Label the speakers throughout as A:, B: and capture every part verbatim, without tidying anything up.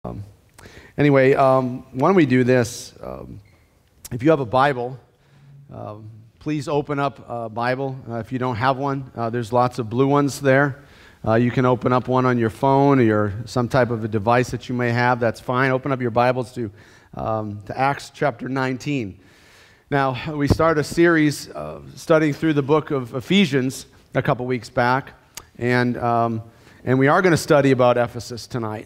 A: Um, anyway, um, why don't we do this? Um, if you have a Bible, um, please open up a Bible. Uh, if you don't have one, uh, there's lots of blue ones there. Uh, you can open up one on your phone or your, some type of a device that you may have. That's fine. Open up your Bibles to, um, to Acts chapter nineteen. Now, we started a series uh, studying through the book of Ephesians a couple weeks back, and, um, and we are going to study about Ephesus tonight.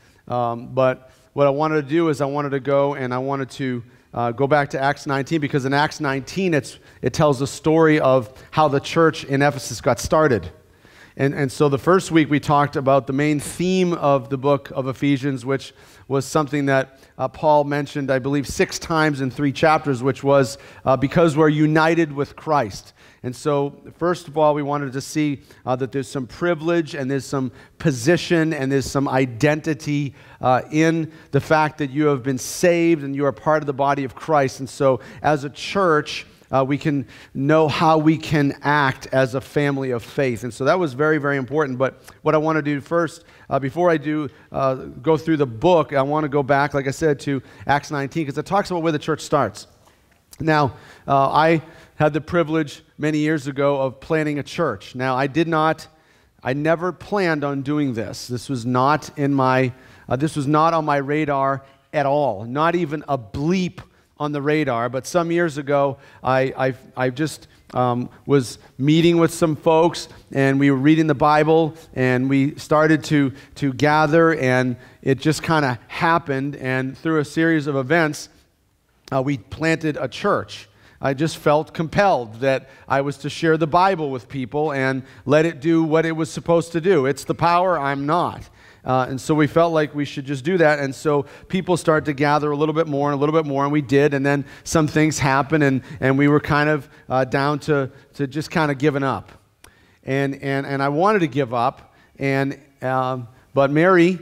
A: Um, but what I wanted to do is I wanted to go and I wanted to uh, go back to Acts nineteen, because in Acts nineteen it's, it tells the story of how the church in Ephesus got started. And, and so the first week we talked about the main theme of the book of Ephesians, which was something that uh, Paul mentioned, I believe, six times in three chapters, which was uh, because we're united with Christ. And so, first of all, we wanted to see uh, that there's some privilege and there's some position and there's some identity uh, in the fact that you have been saved and you are part of the body of Christ. And so, as a church, uh, we can know how we can act as a family of faith. And so that was very, very important. But what I want to do first, uh, before I do uh, go through the book, I want to go back, like I said, to Acts nineteen, because it talks about where the church starts. Now, uh, I had the privilege many years ago of planning a church. Now, I did not, I never planned on doing this. This was not in my, uh, this was not on my radar at all, not even a bleep on the radar. But some years ago, I, I, I just um, was meeting with some folks, and we were reading the Bible, and we started to, to gather, and it just kind of happened, and through a series of events, uh, we planted a church. I just felt compelled that I was to share the Bible with people and let it do what it was supposed to do. It's the power, I'm not. Uh, and so we felt like we should just do that. And so people started to gather a little bit more and a little bit more, and we did. And then some things happened, and, and we were kind of uh, down to, to just kind of giving up. And, and, and I wanted to give up, and um, but Mary,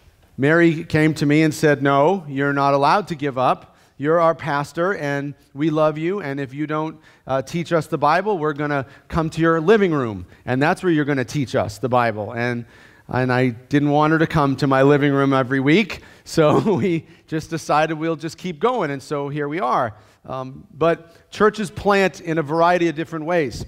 A: Mary came to me and said, "No, you're not allowed to give up. You're our pastor, and we love you, and if you don't uh, teach us the Bible, we're going to come to your living room, and that's where you're going to teach us the Bible." And, and I didn't want her to come to my living room every week, so we just decided we'll just keep going, and so here we are. Um, but churches plant in a variety of different ways.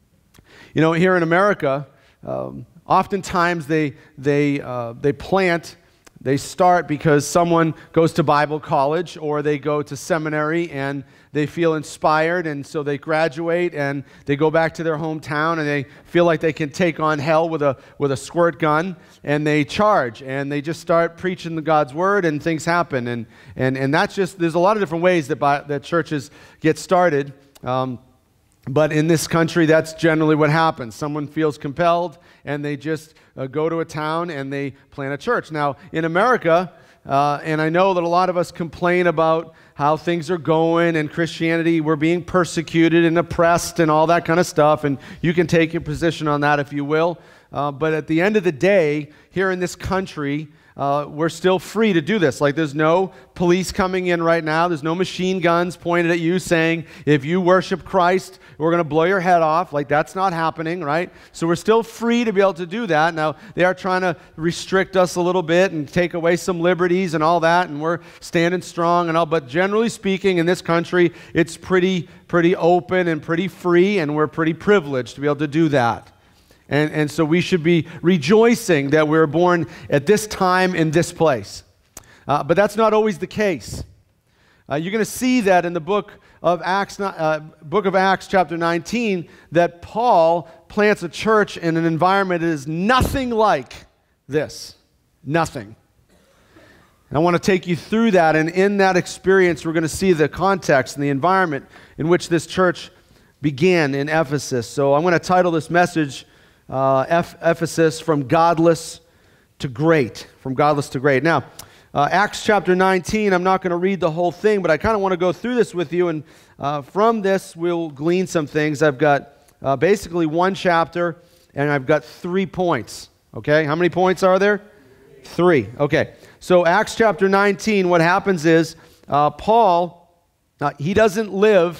A: You know, here in America, um, oftentimes they, they, uh, they plant They start because someone goes to Bible college or they go to seminary and they feel inspired, and so they graduate and they go back to their hometown and they feel like they can take on hell with a with a squirt gun, and they charge and they just start preaching the God's word, and things happen. And and and that's just, there's a lot of different ways that that churches get started. Um, But in this country, that's generally what happens. Someone feels compelled, and they just uh, go to a town and they plant a church. Now, in America, uh, and I know that a lot of us complain about how things are going and Christianity, we're being persecuted and oppressed and all that kind of stuff, and you can take your position on that if you will. Uh, but at the end of the day, here in this country, Uh, we're still free to do this. Like, there's no police coming in right now. There's no machine guns pointed at you saying, if you worship Christ, we're going to blow your head off. Like, that's not happening, right? So we're still free to be able to do that. Now, they are trying to restrict us a little bit and take away some liberties and all that, and we're standing strong and all. But generally speaking, in this country, it's pretty, pretty open and pretty free, and we're pretty privileged to be able to do that. And, and so we should be rejoicing that we were born at this time in this place. Uh, but that's not always the case. Uh, you're going to see that in the book of Acts, uh, book of Acts, chapter nineteen, that Paul plants a church in an environment that is nothing like this. Nothing. And I want to take you through that, and in that experience, we're going to see the context and the environment in which this church began in Ephesus. So I'm going to title this message, Uh, Eph- Ephesus, from godless to great. From godless to great. Now, uh, Acts chapter nineteen, I'm not going to read the whole thing, but I kind of want to go through this with you, and uh, from this we'll glean some things. I've got uh, basically one chapter, and I've got three points. Okay, how many points are there? Three. Okay, so Acts chapter nineteen, what happens is uh, Paul, uh, he doesn't live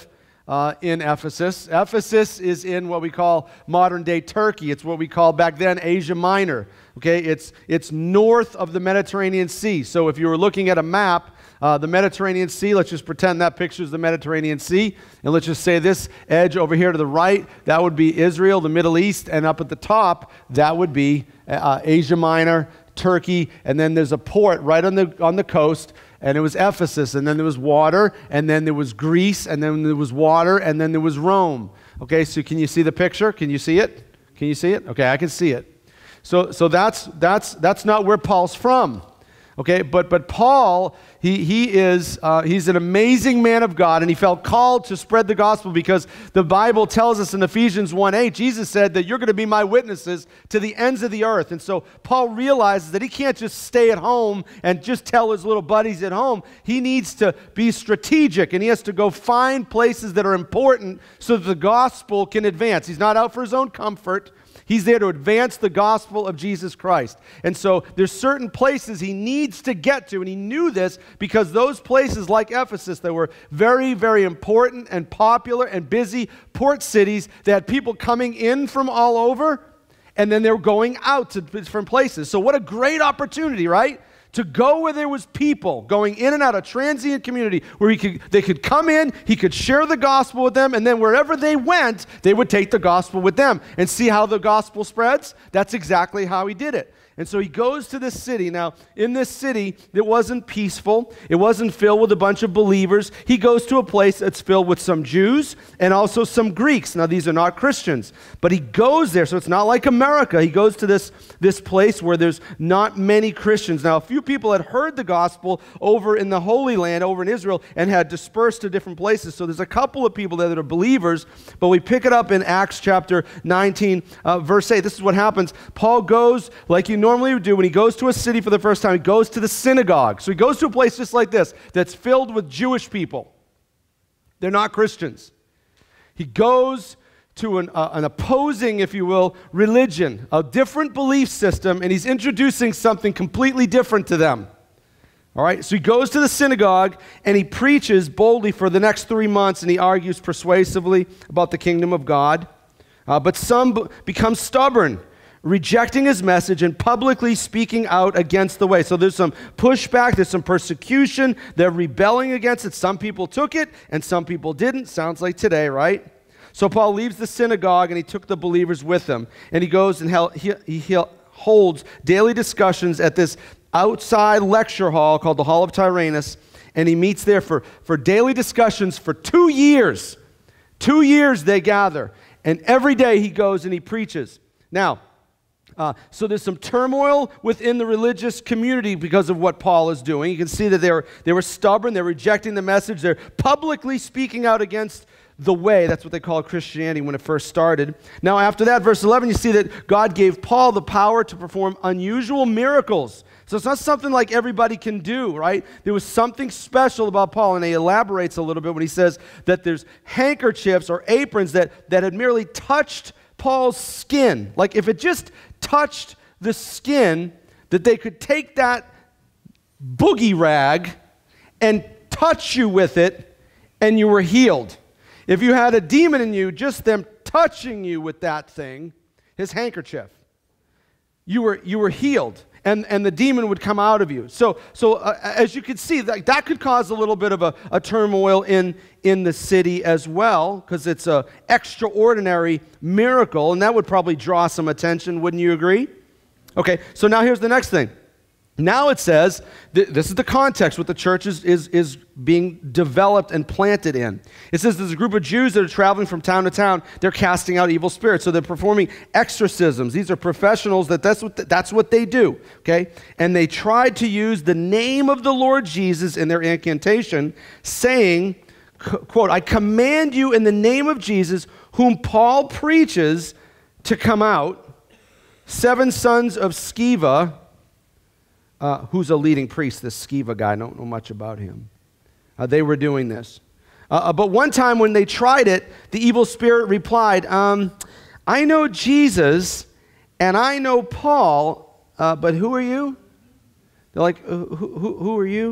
A: uh, in Ephesus. Ephesus is in what we call modern-day Turkey. It's what we called back then Asia Minor. Okay, it's, it's north of the Mediterranean Sea. So if you were looking at a map, uh, the Mediterranean Sea, let's just pretend that pictures the Mediterranean Sea, and let's just say this edge over here to the right, that would be Israel, the Middle East, and up at the top, that would be uh, Asia Minor, Turkey, and then there's a port right on the on the coast, and it was Ephesus, and then there was water, and then there was Greece, and then there was water, and then there was Rome. Okay, so can you see the picture? Can you see it? Can you see it? Okay, I can see it. So so that's that's that's not where Paul's from. Okay, but but Paul, he he is uh, he's an amazing man of God, and he felt called to spread the gospel because the Bible tells us in Ephesians one eight, Jesus said that you're going to be my witnesses to the ends of the earth. And so Paul realizes that he can't just stay at home and just tell his little buddies at home. He needs to be strategic, and he has to go find places that are important so that the gospel can advance. He's not out for his own comfort. He's there to advance the gospel of Jesus Christ. And so there's certain places he needs to get to, and he knew this because those places like Ephesus that were very, very important and popular and busy port cities, they had people coming in from all over, and then they were going out to different places. So what a great opportunity, right? To go where there was people going in and out, a transient community where he could, they could come in, he could share the gospel with them, and then wherever they went, they would take the gospel with them. And see how the gospel spreads? That's exactly how he did it. And so he goes to this city. Now, in this city, it wasn't peaceful. It wasn't filled with a bunch of believers. He goes to a place that's filled with some Jews and also some Greeks. Now, these are not Christians. But he goes there, so it's not like America. He goes to this, this place where there's not many Christians. Now, a few people had heard the gospel over in the Holy Land, over in Israel, and had dispersed to different places. So there's a couple of people there that are believers. But we pick it up in Acts chapter nineteen, uh, verse eight. This is what happens. Paul goes, like you normally would do when he goes to a city for the first time, he goes to the synagogue. So he goes to a place just like this that's filled with Jewish people. They're not Christians. He goes to an, uh, an opposing, if you will, religion, a different belief system, and he's introducing something completely different to them. All right, so he goes to the synagogue and he preaches boldly for the next three months and he argues persuasively about the kingdom of God. Uh, but some b- become stubborn, rejecting his message and publicly speaking out against the way. So there's some pushback, there's some persecution, they're rebelling against it. Some people took it and some people didn't. Sounds like today, right? So Paul leaves the synagogue and he took the believers with him. And he goes and held, he, he holds daily discussions at this outside lecture hall called the Hall of Tyrannus. And he meets there for, for daily discussions for two years. Two years they gather. And every day he goes and he preaches. Now, Uh, so there's some turmoil within the religious community because of what Paul is doing. You can see that they were, they were stubborn, they're rejecting the message, they're publicly speaking out against the way. That's what they called Christianity when it first started. Now after that, verse eleven, you see that God gave Paul the power to perform unusual miracles. So it's not something like everybody can do, right? There was something special about Paul, and he elaborates a little bit when he says that there's handkerchiefs or aprons that, that had merely touched Paul's skin. Like if it just touched the skin, that they could take that boogie rag and touch you with it and you were healed. If you had a demon in you, just them touching you with that thing, his handkerchief, you were, you were healed. And, and the demon would come out of you. So, so uh, as you can see, that, that could cause a little bit of a, a turmoil in, in the city as well, because it's an extraordinary miracle, and that would probably draw some attention, wouldn't you agree? Okay, so now here's the next thing. Now it says, th- this is the context what the church is, is, is being developed and planted in. It says there's a group of Jews that are traveling from town to town. They're casting out evil spirits. So they're performing exorcisms. These are professionals that that's what, th- that's what they do, okay? And they tried to use the name of the Lord Jesus in their incantation, saying, quote, I command you in the name of Jesus, whom Paul preaches, to come out. Seven sons of Sceva, Uh, who's a leading priest, this Sceva guy. I don't know much about him. Uh, they were doing this. Uh, but one time when they tried it, the evil spirit replied, um, I know Jesus and I know Paul, uh, but who are you? They're like, who, who, who are you?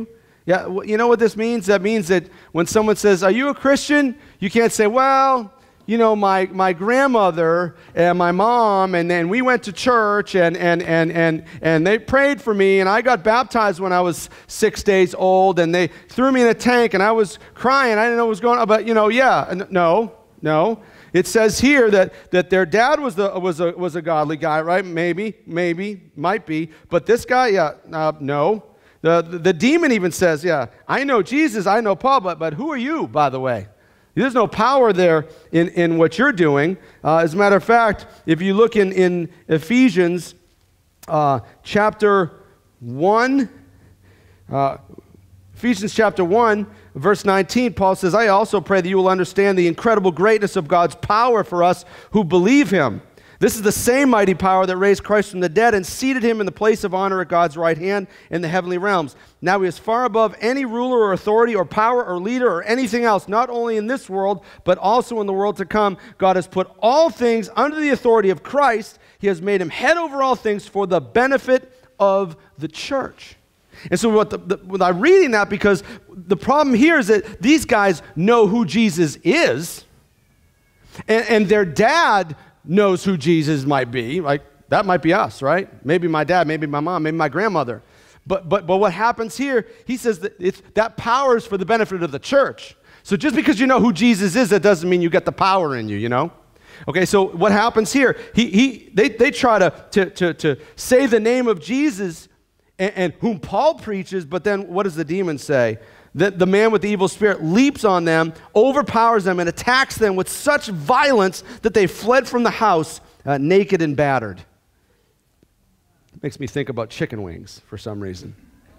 A: Yeah, well, you know what this means? That means that when someone says, are you a Christian? You can't say, well, you know, my, my grandmother and my mom, and then we went to church, and, and, and, and, and they prayed for me, and I got baptized when I was six days old, and they threw me in a tank, and I was crying. I didn't know what was going on, but, you know, yeah, no, no. It says here that, that their dad was, the, was, a, was a godly guy, right? Maybe, maybe, might be. But this guy, yeah, uh, no. The, the, the demon even says, yeah, I know Jesus, I know Paul, but, but who are you, by the way? There's no power there in, in what you're doing. Uh, as a matter of fact, if you look in, in Ephesians uh, chapter one, uh, Ephesians chapter one, verse nineteen, Paul says, I also pray that you will understand the incredible greatness of God's power for us who believe him. This is the same mighty power that raised Christ from the dead and seated him in the place of honor at God's right hand in the heavenly realms. Now he is far above any ruler or authority or power or leader or anything else, not only in this world, but also in the world to come. God has put all things under the authority of Christ. He has made him head over all things for the benefit of the church. And so what the, the, when I'm reading that, because the problem here is that these guys know who Jesus is, and, and their dad knows who Jesus might be. Like, that might be us, right? Maybe my dad, maybe my mom, maybe my grandmother. But but but what happens here, he says that it's, that power is for the benefit of the church. So just because you know who Jesus is, that doesn't mean you get the power in you, you know? Okay, so what happens here, he, he, they, they try to, to, to, to say the name of Jesus and, and whom Paul preaches, but then what does the demon say? That the man with the evil spirit leaps on them, overpowers them, and attacks them with such violence that they fled from the house uh, naked and battered. Makes me think about chicken wings for some reason.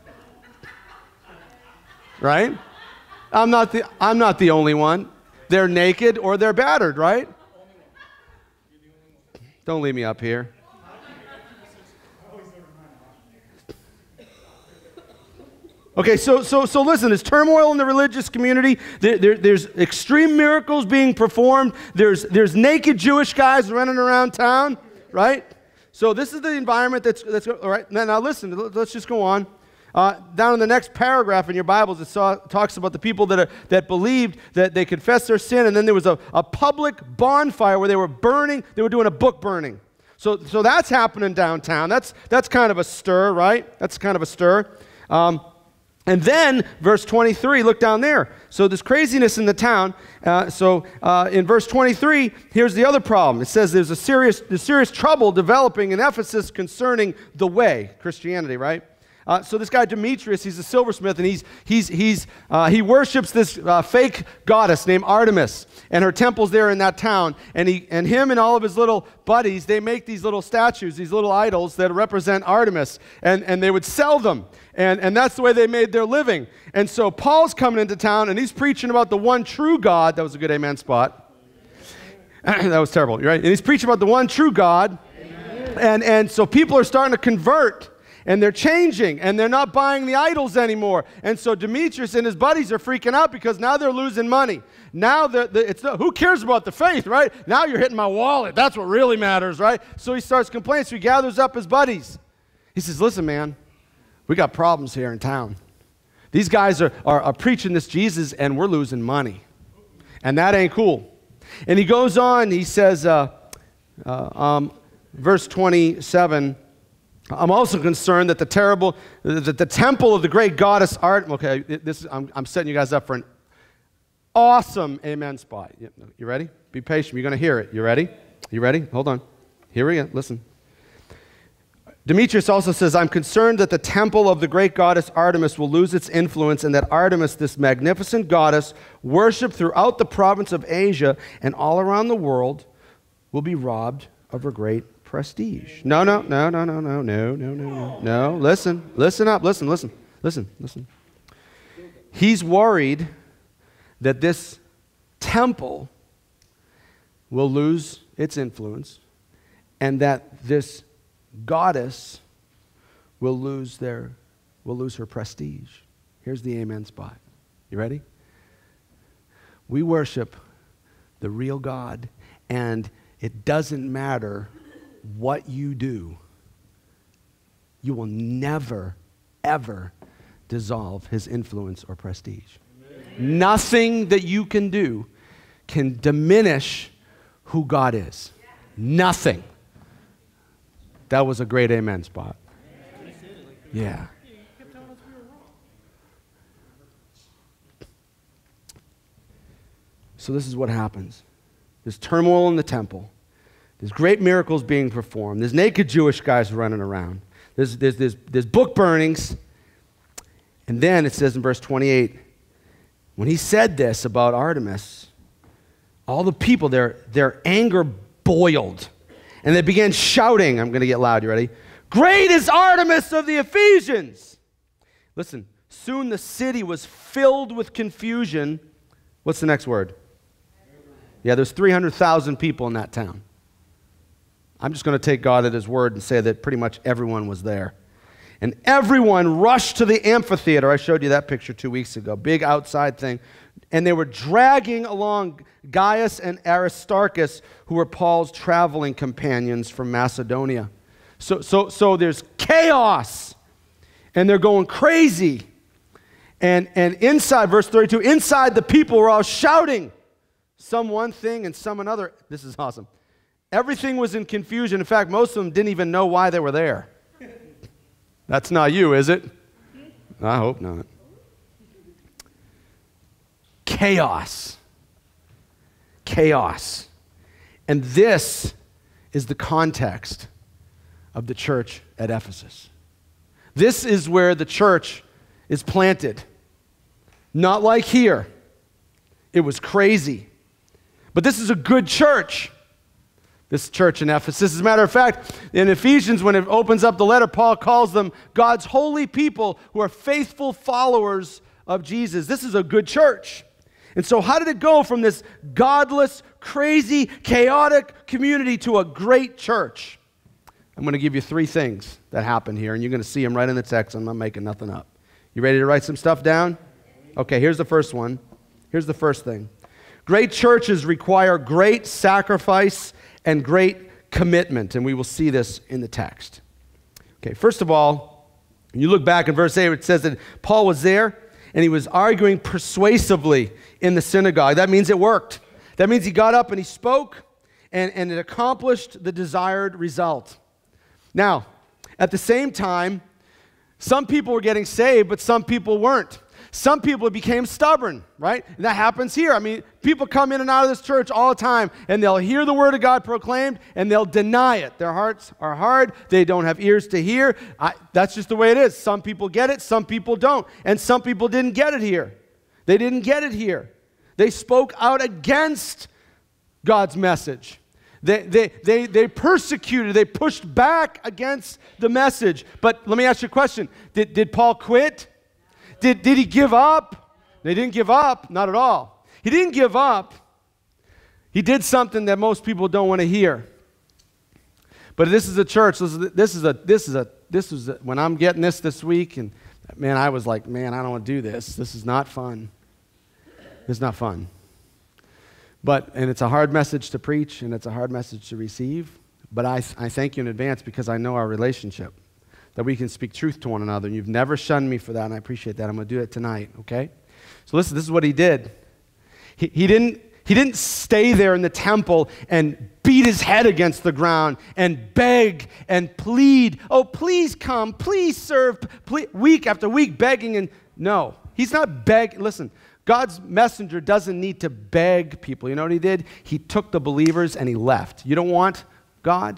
A: Right? I'm not the, I'm not the only one. They're naked or they're battered, right? Don't leave me up here. Okay, so so so listen, there's turmoil in the religious community. There, there, there's extreme miracles being performed. There's, there's naked Jewish guys running around town, right? So this is the environment that's, that's all right. Now, now listen, let's just go on. Uh, down in the next paragraph in your Bibles, it saw, talks about the people that, are, that believed that they confessed their sin, and then there was a, a public bonfire where they were burning, they were doing a book burning. So, so that's happening downtown. That's, that's kind of a stir, right? That's kind of a stir. Um, And then, verse twenty-three, look down there. So there's craziness in the town. Uh, so uh, in verse twenty-three, here's the other problem. It says there's a serious, there's serious trouble developing in Ephesus concerning the way, Christianity, right? Uh, so this guy Demetrius, he's a silversmith, and he's, he's, he's, uh, he worships this uh, fake goddess named Artemis, and her temple's there in that town. And, he, and him and all of his little buddies, they make these little statues, these little idols that represent Artemis, and, and they would sell them. And, and that's the way they made their living. And so Paul's coming into town, and he's preaching about the one true God. That was a good amen spot. That was terrible, right? And he's preaching about the one true God. And, and so people are starting to convert. And they're changing, and they're not buying the idols anymore. And so Demetrius and his buddies are freaking out because now they're losing money. Now, the, the, it's the, who cares about the faith, right? Now you're hitting my wallet. That's what really matters, right? So he starts complaining. So he gathers up his buddies. He says, listen, man, we got problems here in town. These guys are, are, are preaching this Jesus, and we're losing money. And that ain't cool. And he goes on. He says, uh, uh, um, verse twenty-seven, I'm also concerned that the terrible, that the temple of the great goddess Art. Okay, this is, I'm, I'm setting you guys up for an awesome amen spot. You ready? Be patient. You're going to hear it. You ready? You ready? Hold on. Here we go. Listen. Demetrius also says, I'm concerned that the temple of the great goddess Artemis will lose its influence, and that Artemis, this magnificent goddess, worshipped throughout the province of Asia and all around the world, will be robbed of her great prestige. No, no, no, no, no, no, no, no, no, no, no. Listen, listen up, listen, listen, listen, listen. He's worried that this temple will lose its influence, and that this goddess will lose their, will lose her prestige. Here's the amen spot. You ready? We worship the real God, and it doesn't matter what you do. You will never, ever dissolve his influence or prestige. Amen. Nothing that you can do can diminish who God is. Nothing. That was a great amen spot. Yeah. So this is what happens. There's turmoil in the temple. There's great miracles being performed. There's naked Jewish guys running around. There's, there's, there's, there's book burnings. And then it says in verse twenty-eight, when he said this about Artemis, all the people, their, their anger boiled. And they began shouting. I'm going to get loud. You ready? Great is Artemis of the Ephesians. Listen, soon the city was filled with confusion. What's the next word? Yeah, there's three hundred thousand people in that town. I'm just going to take God at his word and say that pretty much everyone was there. And everyone rushed to the amphitheater. I showed you that picture two weeks ago. Big outside thing. And they were dragging along Gaius and Aristarchus, who were Paul's traveling companions from Macedonia. So, so, so there's chaos. And they're going crazy. And, and inside, verse thirty-two, inside the people were all shouting. Some one thing and some another. This is awesome. Everything was in confusion. In fact, most of them didn't even know why they were there. That's not you, is it? I hope not. Chaos. Chaos. And this is the context of the church at Ephesus. This is where the church is planted. Not like here. It was crazy. But this is a good church, this church in Ephesus. As a matter of fact, in Ephesians, when it opens up the letter, Paul calls them God's holy people who are faithful followers of Jesus. This is a good church. And so how did it go from this godless, crazy, chaotic community to a great church? I'm going to give you three things that happened here, and you're going to see them right in the text. I'm not making nothing up. You ready to write some stuff down? Okay, here's the first one. Here's the first thing. Great churches require great sacrifice and great commitment, and we will see this in the text. Okay, first of all, when you look back in verse eight, it says that Paul was there, and he was arguing persuasively in the synagogue. That means it worked. That means he got up and he spoke, and, and it accomplished the desired result. Now, at the same time, some people were getting saved, but some people weren't. Some people became stubborn, right? And that happens here. I mean, people come in and out of this church all the time, and they'll hear the word of God proclaimed, and they'll deny it. Their hearts are hard. They don't have ears to hear. I, that's just the way it is. Some people get it, some people don't. And some people didn't get it here. They didn't get it here. They spoke out against God's message. They, they, they, they persecuted, they pushed back against the message. But let me ask you a question. Did, did Paul quit? Did, did he give up? They didn't give up, not at all. He didn't give up. He did something that most people don't want to hear. But this is a church. This is a, this is a, this is a, this is a, when I'm getting this this week, and man, I was like, man, I don't want to do this. This is not fun. It's not fun. But, and it's a hard message to preach, and it's a hard message to receive. But I, I thank you in advance because I know our relationship, that we can speak truth to one another. And you've never shunned me for that, and I appreciate that. I'm going to do it tonight, okay? So listen, this is what he did. He, he, didn't, he didn't stay there in the temple and beat his head against the ground and beg and plead. Oh, please come, please serve, please, week after week begging. And no, he's not begging. Listen, God's messenger doesn't need to beg people. You know what he did? He took the believers and he left. You don't want God?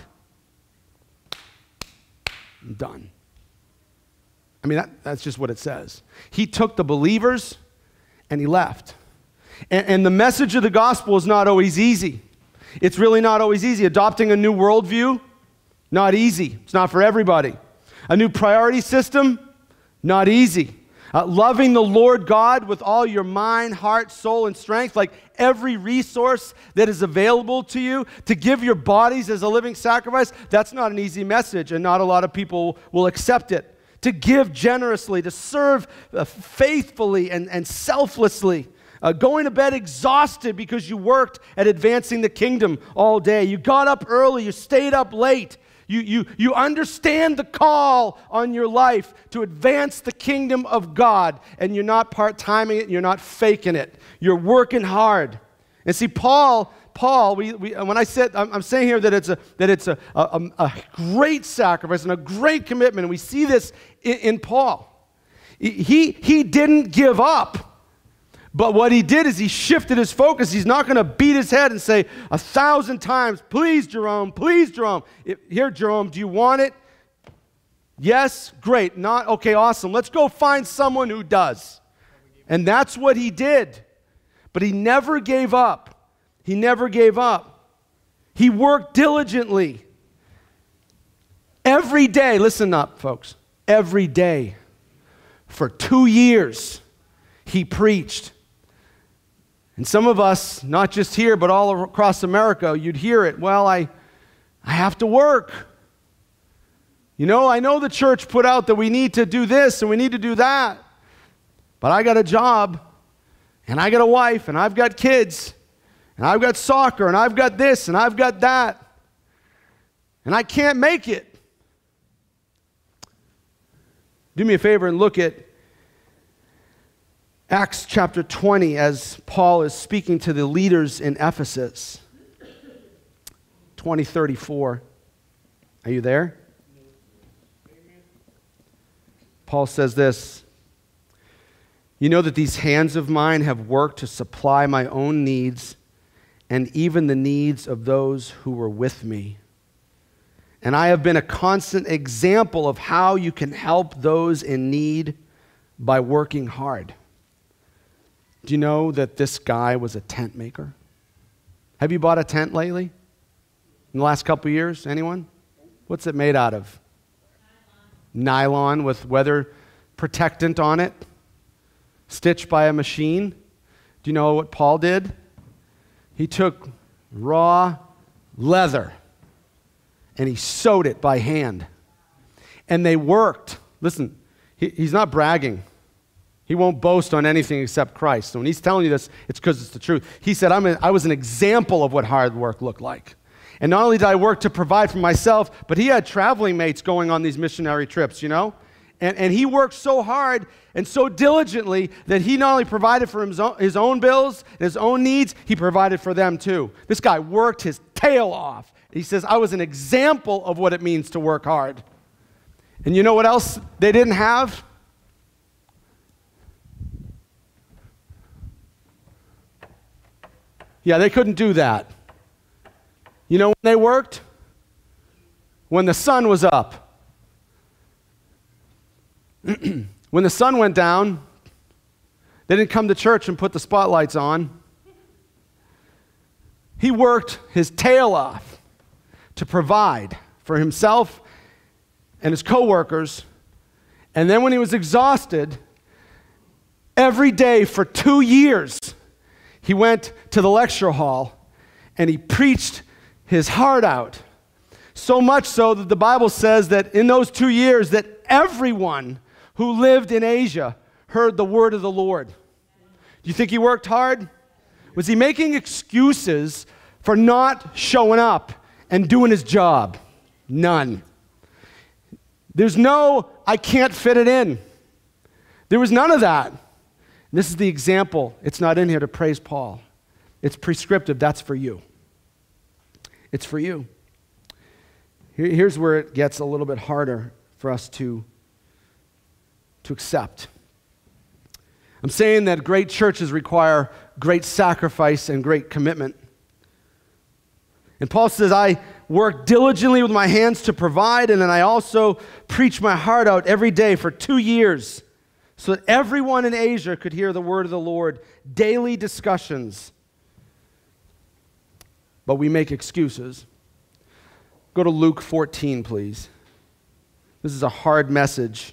A: I'm done. I mean, that, that's just what it says. He took the believers and he left. And, and the message of the gospel is not always easy. It's really not always easy. Adopting a new worldview, not easy. It's not for everybody. A new priority system, not easy. Uh, loving the Lord God with all your mind, heart, soul, and strength, like every resource that is available to you, to give your bodies as a living sacrifice, that's not an easy message, and not a lot of people will accept it. To give generously, to serve uh, faithfully and, and selflessly, uh, going to bed exhausted because you worked at advancing the kingdom all day. You got up early, you stayed up late. You, you, you understand the call on your life to advance the kingdom of God, and you're not part-timing it, you're not faking it. You're working hard. And see, Paul, Paul, we, we, when I said, I'm, I'm saying here that it's, a, that it's a, a, a great sacrifice and a great commitment, and we see this in, in Paul. He, he didn't give up. But what he did is he shifted his focus. He's not going to beat his head and say a thousand times, please, Jerome, please, Jerome. If, here, Jerome, do you want it? Yes? Great. Not? Okay, awesome. Let's go find someone who does. And that's what he did. But he never gave up. He never gave up. He worked diligently. Every day, listen up, folks. Every day. For two years, he preached. And some of us, not just here, but all across America, you'd hear it. Well, I, I have to work. You know, I know the church put out that we need to do this and we need to do that. But I got a job, and I got a wife, and I've got kids, and I've got soccer, and I've got this, and I've got that. And I can't make it. Do me a favor and look at Acts chapter twenty, as Paul is speaking to the leaders in Ephesus. twenty thirty-four. Are you there? Paul says this, you know that these hands of mine have worked to supply my own needs and even the needs of those who were with me. And I have been a constant example of how you can help those in need by working hard. Do you know that this guy was a tent maker? Have you bought a tent lately? In the last couple of years? Anyone? What's it made out of? Nylon. Nylon with weather protectant on it. Stitched by a machine. Do you know what Paul did? He took raw leather and he sewed it by hand. And they worked. Listen, he, he's not bragging. He won't boast on anything except Christ. So when he's telling you this, it's because it's the truth. He said, I'm a, I was an example of what hard work looked like. And not only did I work to provide for myself, but he had traveling mates going on these missionary trips, you know? And, and he worked so hard and so diligently that he not only provided for his own, his own bills, his own needs, he provided for them too. This guy worked his tail off. He says, I was an example of what it means to work hard. And you know what else they didn't have? Yeah, they couldn't do that. You know when they worked? When the sun was up. When the sun went down, they didn't come to church and put the spotlights on. He worked his tail off to provide for himself and his coworkers. And then when he was exhausted, every day for two years, he went to the lecture hall and he preached his heart out. So much so that the Bible says that in those two years that everyone who lived in Asia heard the word of the Lord. Do you think he worked hard? Was he making excuses for not showing up and doing his job? None. There's no, I can't fit it in. There was none of that. This is the example. It's not in here to praise Paul. It's prescriptive. That's for you. It's for you. Here, here's where it gets a little bit harder for us to, to accept. I'm saying that great churches require great sacrifice and great commitment. And Paul says, I work diligently with my hands to provide, and then I also preach my heart out every day for two years so that everyone in Asia could hear the word of the Lord, daily discussions. But we make excuses. Go to Luke fourteen, please. This is a hard message.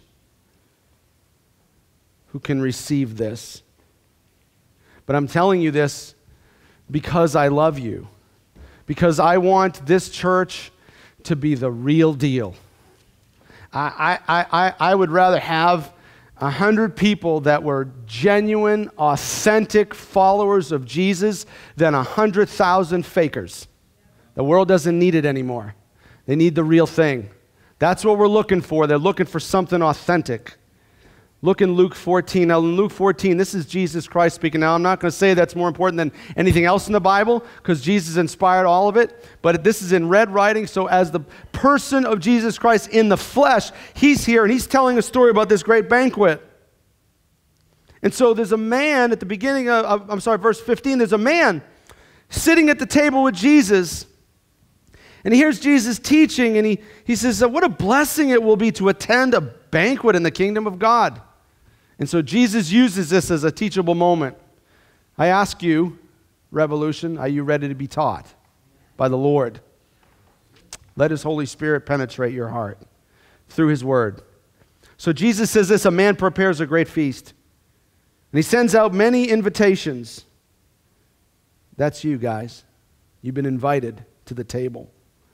A: Who can receive this? But I'm telling you this because I love you. Because I want this church to be the real deal. I, I, I, I would rather have a hundred people that were genuine, authentic followers of Jesus than a hundred thousand fakers. The world doesn't need it anymore. They need the real thing. That's what we're looking for. They're looking for something authentic. Look in Luke fourteen. Now, in Luke fourteen, this is Jesus Christ speaking. Now, I'm not going to say that's more important than anything else in the Bible because Jesus inspired all of it, but this is in red writing, so as the person of Jesus Christ in the flesh, he's here, and he's telling a story about this great banquet. And so there's a man at the beginning of, of I'm sorry, verse fifteen, there's a man sitting at the table with Jesus, and he hears Jesus teaching, and he, he says, what a blessing it will be to attend a banquet in the kingdom of God. And so Jesus uses this as a teachable moment. I ask you, Revolution, are you ready to be taught by the Lord? Let His Holy Spirit penetrate your heart through His word. So Jesus says this, a man prepares a great feast, and he sends out many invitations. That's you guys. You've been invited to the table.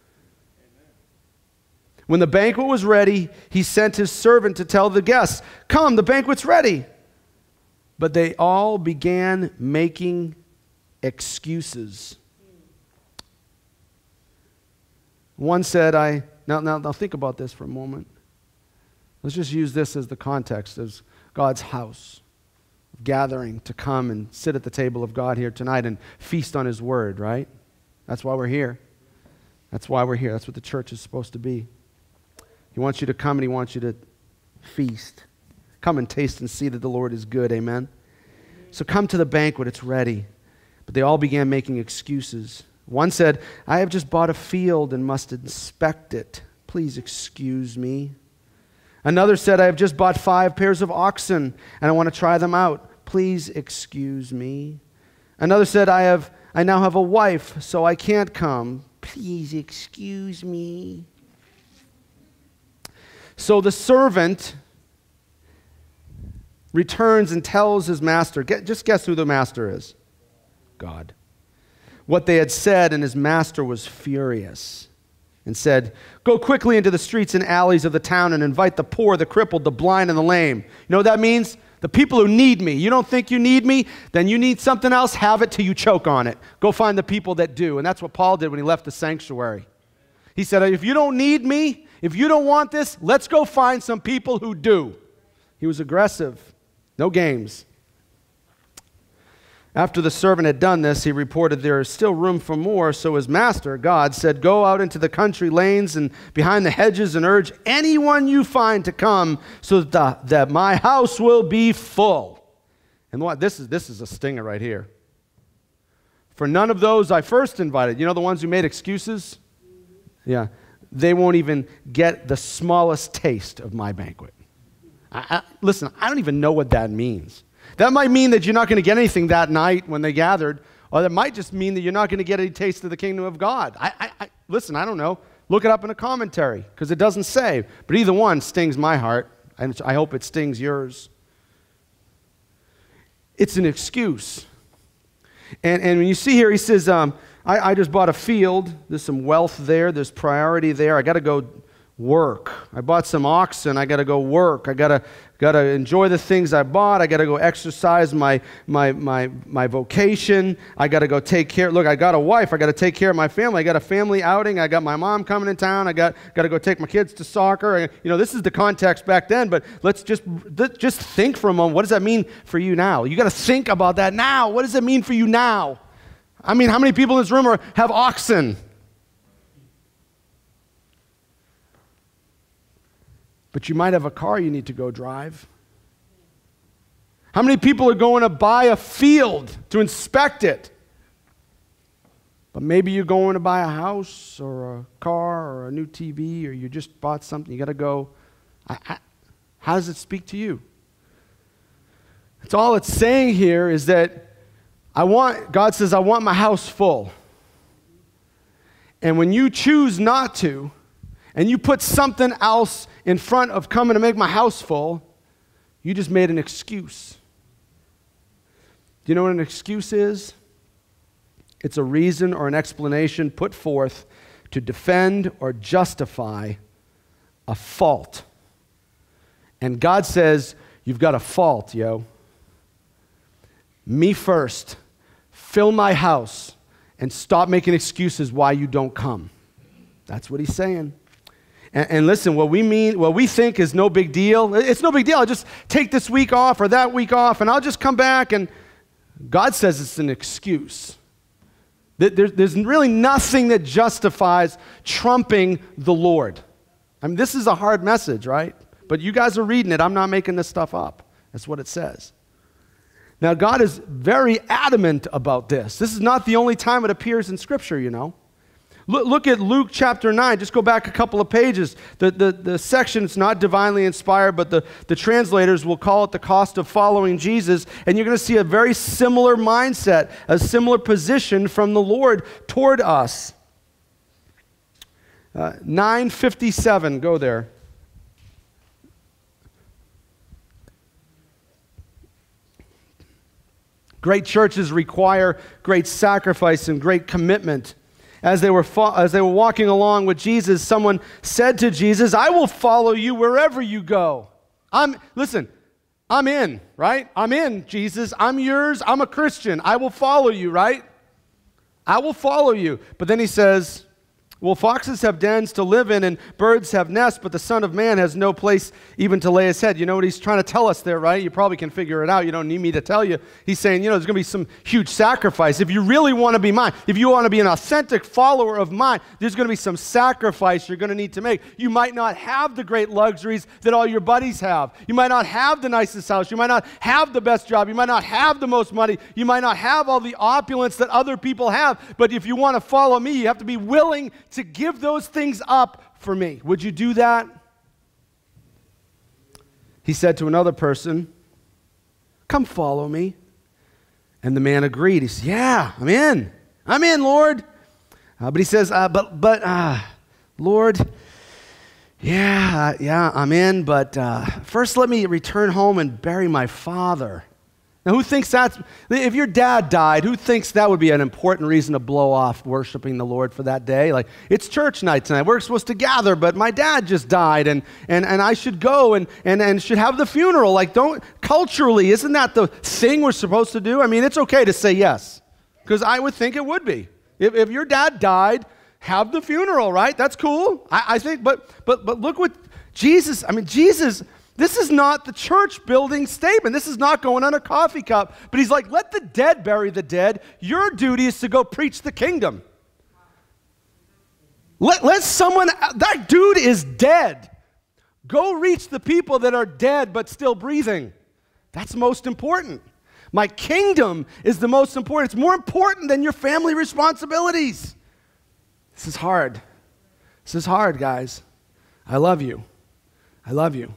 A: When the banquet was ready, he sent his servant to tell the guests, come, the banquet's ready. But they all began making excuses. One said, I, now, now, now think about this for a moment. Let's just use this as the context as God's house, gathering to come and sit at the table of God here tonight and feast on His word, right? That's why we're here. That's why we're here. That's what the church is supposed to be. He wants you to come and He wants you to feast. Come and taste and see that the Lord is good, amen? So come to the banquet, it's ready. But they all began making excuses. One said, I have just bought a field and must inspect it. Please excuse me. Another said, I have just bought five pairs of oxen and I want to try them out. Please excuse me. Another said, I have, I now have a wife, so I can't come. Please excuse me. So the servant returns and tells his master, get, just guess who the master is? God. What they had said, and his master was furious and said, go quickly into the streets and alleys of the town and invite the poor, the crippled, the blind, and the lame. You know what that means? The people who need me. You don't think you need me? Then you need something else? Have it till you choke on it. Go find the people that do. And that's what Paul did when he left the sanctuary. He said, if you don't need me, if you don't want this, let's go find some people who do. He was aggressive. No games. After the servant had done this, he reported there is still room for more. So his master, God, said, go out into the country lanes and behind the hedges and urge anyone you find to come so that, the, that my house will be full. And what this is, this is a stinger right here. For none of those I first invited, you know the ones who made excuses? Yeah. They won't even get the smallest taste of my banquet. I, I, listen, I don't even know what that means. That might mean that you're not going to get anything that night when they gathered, or that might just mean that you're not going to get any taste of the kingdom of God. I, I, I, listen, I don't know. Look it up in a commentary, because it doesn't say. But either one stings my heart, and I hope it stings yours. It's an excuse. And, and when you see here, he says, um, I, I just bought a field. There's some wealth there. There's priority there. I got to go work. I bought some oxen. I got to go work. I got to got to enjoy the things I bought. I got to go exercise my my my my vocation. I got to go take care. Look, I got a wife. I got to take care of my family. I got a family outing. I got my mom coming in town. I got got to go take my kids to soccer. I, you know, this is the context back then. But let's just let's just think for a moment. What does that mean for you now? You got to think about that now. What does it mean for you now? I mean, how many people in this room are, have oxen? But you might have a car you need to go drive. How many people are going to buy a field to inspect it? But maybe you're going to buy a house or a car or a new T V, or you just bought something. You got to go. I, I, how does it speak to you? It's all it's saying here is that I want, God says, I want my house full. And when you choose not to, and you put something else in front of coming to make my house full, you just made an excuse. Do you know what an excuse is? It's a reason or an explanation put forth to defend or justify a fault. And God says, you've got a fault, yo. Me first. Fill my house and stop making excuses why you don't come. That's what he's saying. And, and listen, what we mean, what we think is no big deal, it's no big deal. I'll just take this week off or that week off, and I'll just come back. And God says it's an excuse. There's, there's really nothing that justifies trumping the Lord. I mean, this is a hard message, right? But you guys are reading it. I'm not making this stuff up. That's what it says. Now, God is very adamant about this. This is not the only time it appears in Scripture, you know. Look, look at Luke chapter nine. Just go back a couple of pages. The, the, the section is not divinely inspired, but the, the translators will call it the cost of following Jesus. And you're going to see a very similar mindset, a similar position from the Lord toward us. Uh, nine fifty-seven, go there. Great churches require great sacrifice and great commitment. As they were fo- as they were walking along with Jesus, someone said to Jesus, "I will follow you wherever you go." I'm listen, I'm in, right? I'm in, Jesus. I'm yours. I'm a Christian. I will follow you, right? I will follow you. But then he says, "Well, foxes have dens to live in and birds have nests, but the Son of Man has no place even to lay his head." You know what he's trying to tell us there, right? You probably can figure it out. You don't need me to tell you. He's saying, you know, there's going to be some huge sacrifice. If you really want to be mine, if you want to be an authentic follower of mine, there's going to be some sacrifice you're going to need to make. You might not have the great luxuries that all your buddies have. You might not have the nicest house. You might not have the best job. You might not have the most money. You might not have all the opulence that other people have. But if you want to follow me, you have to be willing to give those things up for me. Would you do that? He said to another person, "Come follow me." And the man agreed. He said, "Yeah, I'm in. I'm in, Lord." Uh, but he says, uh, but, but uh, Lord, yeah, yeah, I'm in, but uh, first let me return home and bury my father. Now, who thinks that's, if your dad died, who thinks that would be an important reason to blow off worshiping the Lord for that day? Like, it's church night tonight. We're supposed to gather, but my dad just died, and and, and I should go and, and, and should have the funeral. Like, don't, culturally, isn't that the thing we're supposed to do? I mean, it's okay to say yes, because I would think it would be. If, if your dad died, have the funeral, right? That's cool. I, I think, but but but look what Jesus, I mean, Jesus... This is not the church building statement. This is not going on a coffee cup. But he's like, let the dead bury the dead. Your duty is to go preach the kingdom. Let, let someone, that dude is dead. Go reach the people that are dead but still breathing. That's most important. My kingdom is the most important. It's more important than your family responsibilities. This is hard. This is hard, guys. I love you. I love you.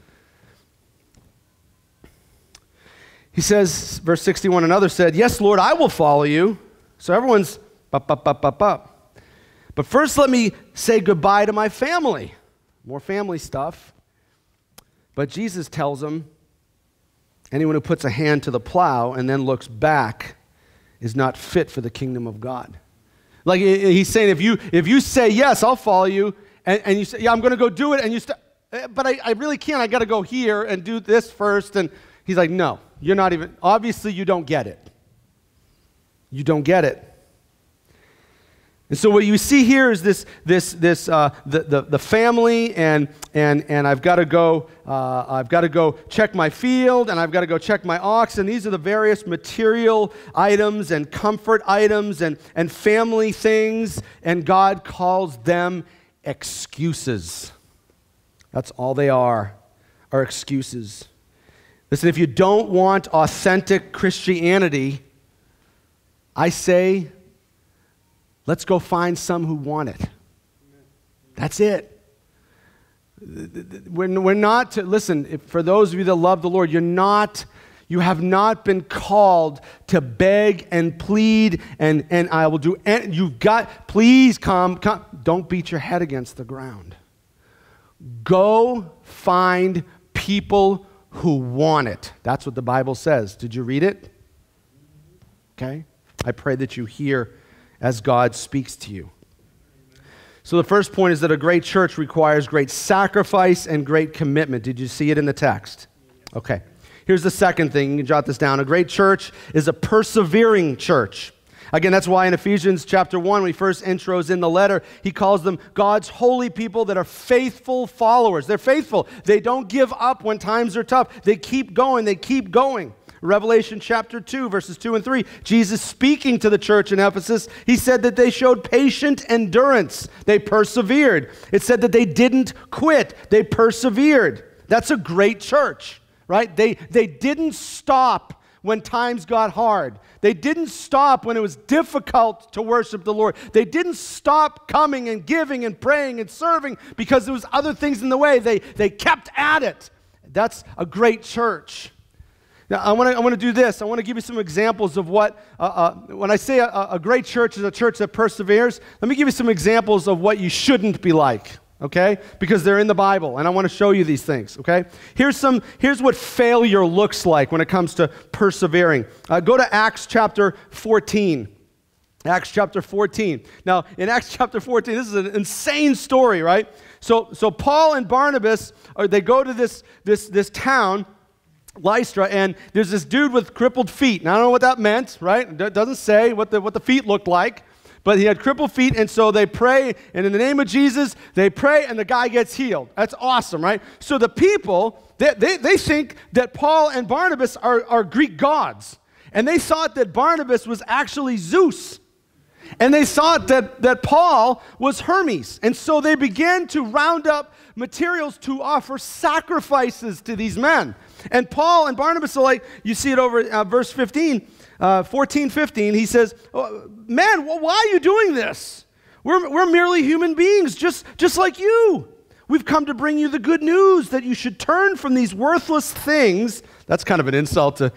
A: He says, verse sixty-one, another said, "Yes, Lord, I will follow you." So everyone's up, up, up, up, up. But first let me say goodbye to my family. More family stuff. But Jesus tells him, anyone who puts a hand to the plow and then looks back is not fit for the kingdom of God. Like he's saying, if you if you say, yes, I'll follow you, and, and you say, yeah, I'm going to go do it, and you st- but I, I really can't. I got to go here and do this first. And he's like, no. You're not even, obviously you don't get it. You don't get it. And so what you see here is this, this, this, uh, the, the, the family, and, and, and I've got to go, uh, I've got to go check my field, and I've got to go check my ox, and these are the various material items and comfort items and, and family things, and God calls them excuses. That's all they are, are excuses. Listen, if you don't want authentic Christianity, I say, let's go find some who want it. That's it. We're, we're not to, listen, if, for those of you that love the Lord, you're not, you have not been called to beg and plead and, and I will do, and you've got, please come, come. Don't beat your head against the ground. Go find people who want it. That's what the Bible says. Did you read it? Okay. I pray that you hear as God speaks to you. So the first point is that a great church requires great sacrifice and great commitment. Did you see it in the text? Okay. Here's the second thing. You can jot this down. A great church is a persevering church. Again, that's why in Ephesians chapter one, when he first intros in the letter, he calls them God's holy people that are faithful followers. They're faithful. They don't give up when times are tough. They keep going. They keep going. Revelation chapter two, verses two and three, Jesus speaking to the church in Ephesus, he said that they showed patient endurance. They persevered. It said that they didn't quit. They persevered. That's a great church, right? They, they didn't stop when times got hard. They didn't stop when it was difficult to worship the Lord. They didn't stop coming and giving and praying and serving because there was other things in the way. They, they kept at it. That's a great church. Now, I want to I want to do this. I want to give you some examples of what, uh, uh, when I say a, a great church is a church that perseveres, let me give you some examples of what you shouldn't be like, okay? Because they're in the Bible, and I want to show you these things, okay? Here's some. Here's what failure looks like when it comes to persevering. Uh, go to Acts chapter fourteen. Acts chapter fourteen. Now, in Acts chapter fourteen, this is an insane story, right? So, so Paul and Barnabas, or they go to this, this, this town, Lystra, and there's this dude with crippled feet. Now, I don't know what that meant, right? It doesn't say what the, what the feet looked like, but he had crippled feet, and so they pray, and in the name of Jesus, they pray, and the guy gets healed. That's awesome, right? So the people, they, they, they think that Paul and Barnabas are, are Greek gods, and they thought that Barnabas was actually Zeus, and they thought that, that Paul was Hermes, and so they began to round up materials to offer sacrifices to these men. And Paul and Barnabas are like, you see it over uh, verse fifteen, uh, fourteen, fifteen, he says, oh, man, well, why are you doing this? We're, we're merely human beings, just, just like you. We've come to bring you the good news that you should turn from these worthless things. That's kind of an insult to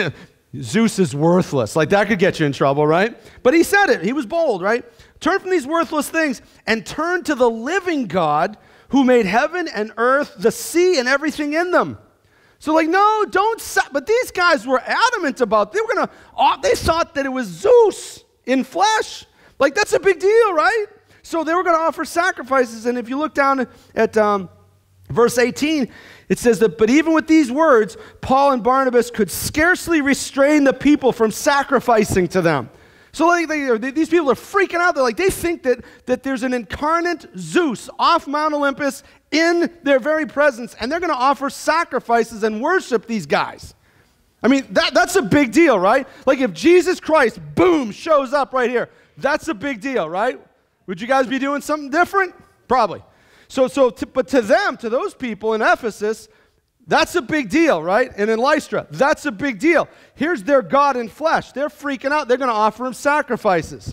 A: Zeus is worthless. Like that could get you in trouble, right? But he said it. He was bold, right? Turn from these worthless things and turn to the living God who made heaven and earth, the sea, and everything in them. So like, no, don't, sa- but these guys were adamant about, they were going to, oh, they thought that it was Zeus in flesh. Like, that's a big deal, right? So they were going to offer sacrifices, and if you look down at um, verse eighteen, it says that, but even with these words, Paul and Barnabas could scarcely restrain the people from sacrificing to them. So like they, they, these people are freaking out. They're like, they think that, that there's an incarnate Zeus off Mount Olympus in their very presence, and they're going to offer sacrifices and worship these guys. I mean, that, that's a big deal, right? Like if Jesus Christ, boom, shows up right here, that's a big deal, right? Would you guys be doing something different? Probably. So, so, to, but to them, to those people in Ephesus, that's a big deal, right? And in Lystra, that's a big deal. Here's their God in flesh. They're freaking out. They're going to offer him sacrifices.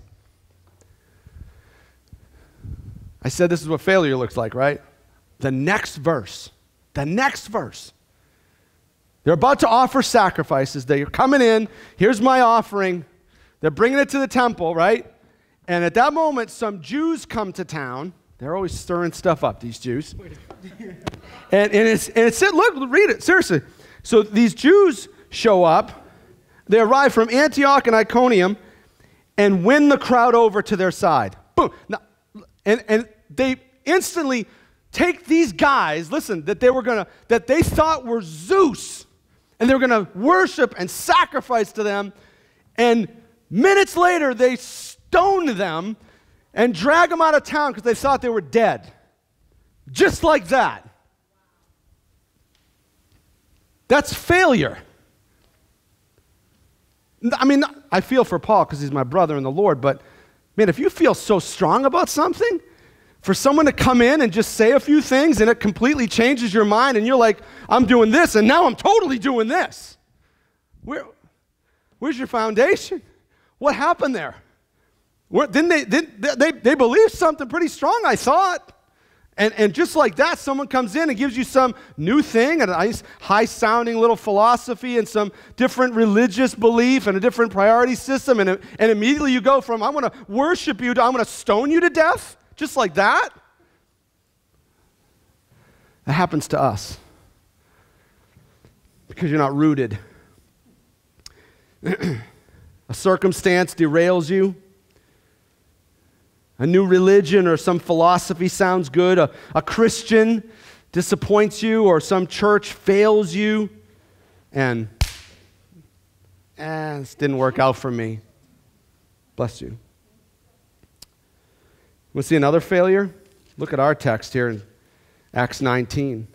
A: I said this is what failure looks like, right? The next verse. The next verse. They're about to offer sacrifices. They're coming in. Here's my offering. They're bringing it to the temple, right? And at that moment, some Jews come to town. They're always stirring stuff up, these Jews. and, and, it's, and it said, look, read it, seriously. So these Jews show up. They arrive from Antioch and Iconium and win the crowd over to their side. Boom. Now, and, and they instantly take these guys, listen, that they were gonna, that they thought were Zeus, and they were gonna worship and sacrifice to them, and minutes later they stoned them and drag them out of town because they thought they were dead. Just like that. That's failure. I mean, I feel for Paul because he's my brother in the Lord, but man, if you feel so strong about something, for someone to come in and just say a few things and it completely changes your mind and you're like, I'm doing this and now I'm totally doing this. Where, where's your foundation? What happened there? Where, didn't they, didn't, they, they believed something pretty strong, I thought. And, and just like that, someone comes in and gives you some new thing, a nice high-sounding little philosophy and some different religious belief and a different priority system, and, and immediately you go from, I'm going to worship you to I'm going to stone you to death, just like that. That happens to us because you're not rooted. A circumstance derails you. A new religion or some philosophy sounds good. A, a Christian disappoints you, or some church fails you. And, eh, this didn't work out for me. Bless you. Want to see another failure? Look at our text here in Acts nineteen.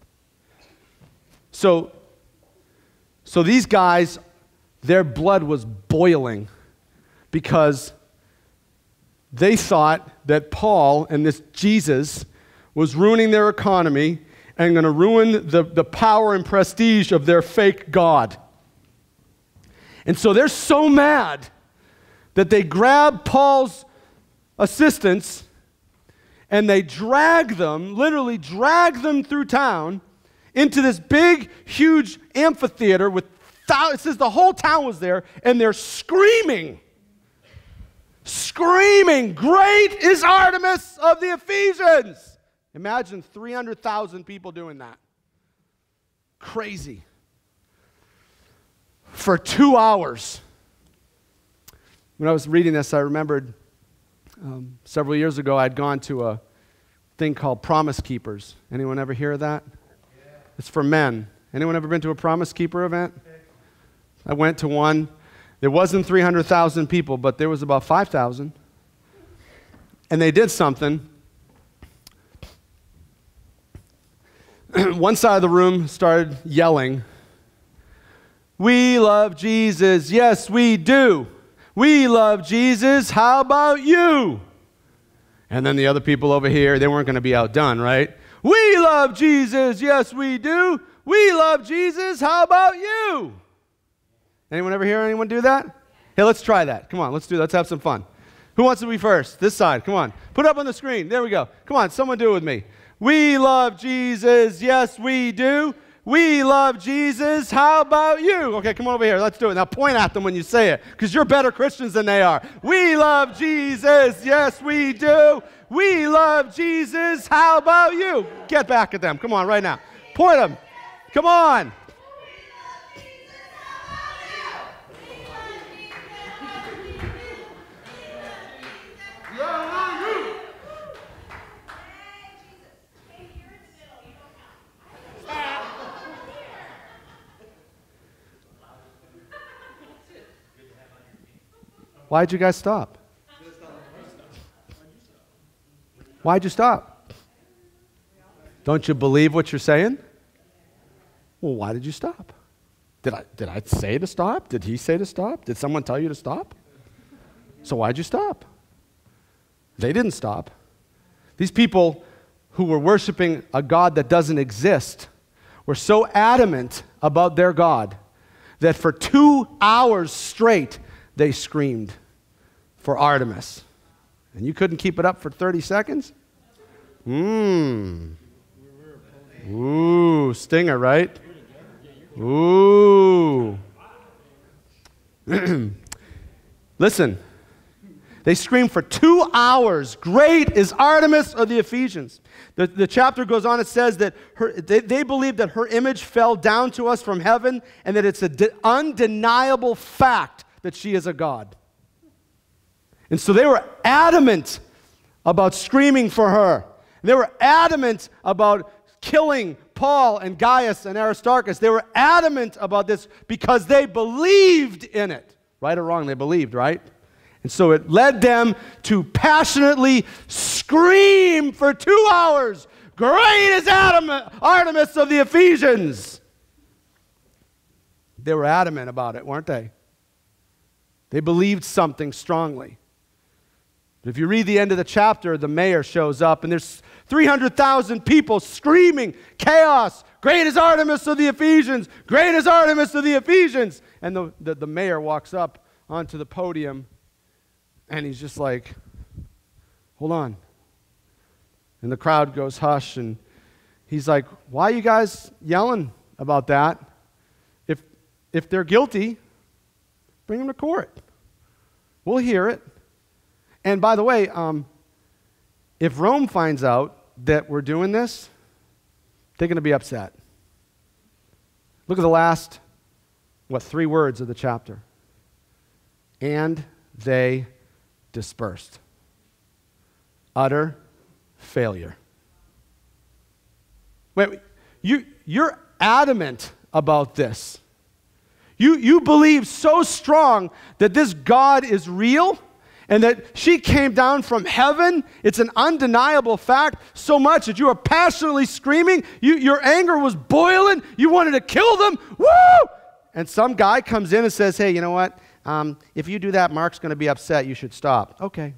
A: So, so these guys, their blood was boiling because they thought that Paul and this Jesus was ruining their economy and going to ruin the, the power and prestige of their fake God. And so they're so mad that they grab Paul's assistants and they drag them, literally drag them through town into this big, huge amphitheater with thousands. It says the whole town was there, and they're screaming, screaming, "Great is Artemis of the Ephesians!" Imagine three hundred thousand people doing that. Crazy. For two hours. When I was reading this, I remembered um, several years ago I'd gone to a thing called Promise Keepers. Anyone ever hear of that? Yeah. It's for men. Anyone ever been to a Promise Keeper event? Okay. I went to one. There wasn't three hundred thousand people, but there was about five thousand. And they did something. One side of the room started yelling, "We love Jesus. Yes, we do. We love Jesus. How about you?" And then the other people over here, they weren't going to be outdone, right? "We love Jesus. Yes, we do. We love Jesus. How about you?" Anyone ever hear anyone do that? Hey, let's try that. Come on, let's do that. Let's have some fun. Who wants to be first? This side. Come on. Put it up on the screen. There we go. Come on, someone do it with me. "We love Jesus. Yes, we do. We love Jesus. How about you?" Okay, come on over here. Let's do it. Now point at them when you say it, because you're better Christians than they are. "We love Jesus. Yes, we do. We love Jesus. How about you?" Get back at them. Come on, right now. Point them. Come on. Why'd you guys stop? Why'd you stop? Don't you believe what you're saying? Well, why did you stop? Did I, did I say to stop? Did he say to stop? Did someone tell you to stop? So why'd you stop? They didn't stop. These people who were worshiping a God that doesn't exist were so adamant about their God that for two hours straight they screamed for Artemis. And you couldn't keep it up for thirty seconds? Mmm. Ooh, stinger, right? Ooh. Listen, they screamed for two hours, "Great is Artemis of the Ephesians." The, the chapter goes on, it says that her, they, they believe that her image fell down to us from heaven and that it's an de- undeniable fact that she is a god. And so they were adamant about screaming for her. They were adamant about killing Paul and Gaius and Aristarchus. They were adamant about this because they believed in it. Right or wrong, they believed, right? And so it led them to passionately scream for two hours, "Great is Artemis of the Ephesians." They were adamant about it, weren't they? They believed something strongly. But if you read the end of the chapter, the mayor shows up, and there's three hundred thousand people screaming, "Chaos! Great is Artemis of the Ephesians! Great is Artemis of the Ephesians!" And the, the, the mayor walks up onto the podium, and he's just like, "Hold on." And the crowd goes hush, and he's like, "Why are you guys yelling about that? If, if they're guilty, bring them to court. We'll hear it. And by the way, um, if Rome finds out that we're doing this, they're going to be upset." Look at the last, what, three words of the chapter. "And they dispersed." Utter failure. Wait, you, you're adamant about this. You, you believe so strong that this God is real and that she came down from heaven. It's an undeniable fact, so much that you were passionately screaming. You, your anger was boiling. You wanted to kill them. Woo! And some guy comes in and says, hey, you know what? Um, if you do that, Mark's going to be upset. You should stop. Okay.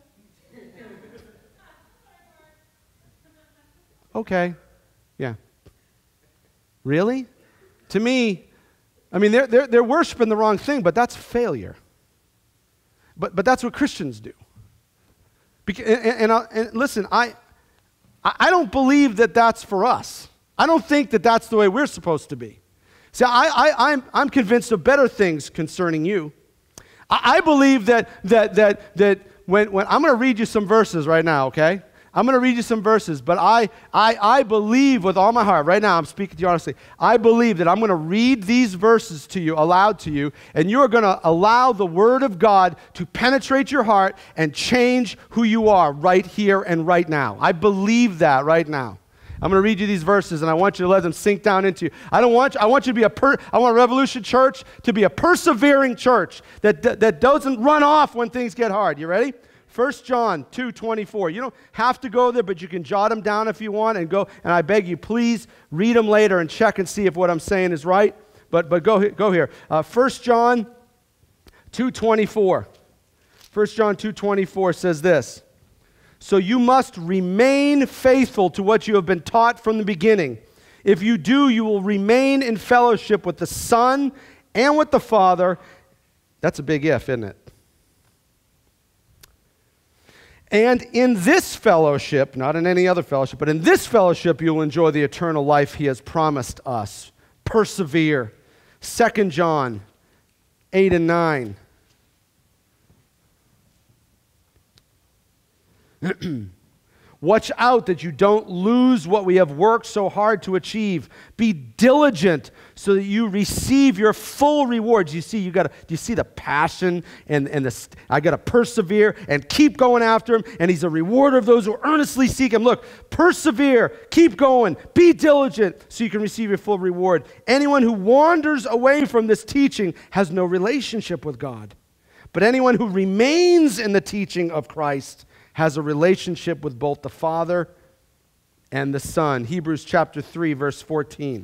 A: Okay. Yeah. Really? To me, I mean, they're, they're, they're worshiping the wrong thing, but that's failure. But, but that's what Christians do. Because, and, and, and listen, I, I don't believe that that's for us. I don't think that that's the way we're supposed to be. See, I, I, I'm, I'm convinced of better things concerning you. I, I believe that, that, that, that when, when I'm going to read you some verses right now, okay? I'm going to read you some verses, but I, I, I believe with all my heart, right now I'm speaking to you honestly, I believe that I'm going to read these verses to you, aloud to you, and you are going to allow the Word of God to penetrate your heart and change who you are right here and right now. I believe that right now. I'm going to read you these verses, and I want you to let them sink down into you. I don't want you, I want you to be a per, I want Revolution Church to be a persevering church that, that, that doesn't run off when things get hard. You ready? First John two twenty-four. You don't have to go there, but you can jot them down if you want and go. And I beg you, please read them later and check and see if what I'm saying is right. But, but go, go here. Uh, First John two twenty-four. First John two twenty-four says this. So you must remain faithful to what you have been taught from the beginning. If you do, you will remain in fellowship with the Son and with the Father. That's a big if, isn't it? And in this fellowship, not in any other fellowship, but in this fellowship, you'll enjoy the eternal life he has promised us. Persevere. Second John eight and nine. Watch out that you don't lose what we have worked so hard to achieve. Be diligent so that you receive your full rewards. You see, you got. Do you see the passion and and the? I got to persevere and keep going after him. And he's a rewarder of those who earnestly seek him. Look, persevere, keep going, be diligent so you can receive your full reward. Anyone who wanders away from this teaching has no relationship with God. But anyone who remains in the teaching of Christ has a relationship with both the Father and the Son. Hebrews chapter three, verse fourteen.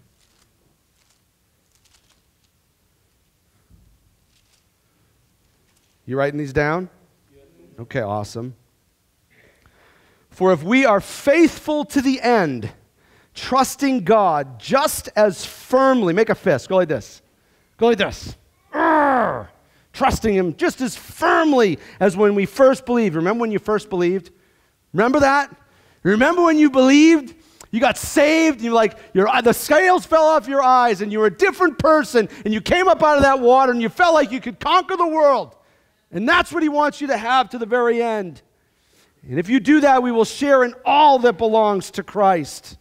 A: You writing these down? Okay, awesome. For if we are faithful to the end, trusting God just as firmly, make a fist, go like this, go like this. Arrgh! Trusting him just as firmly as when we first believed. Remember when you first believed? Remember that? Remember when you believed? You got saved, and you're like, your, the scales fell off your eyes, and you were a different person, and you came up out of that water, and you felt like you could conquer the world. And that's what he wants you to have to the very end. And if you do that, we will share in all that belongs to Christ.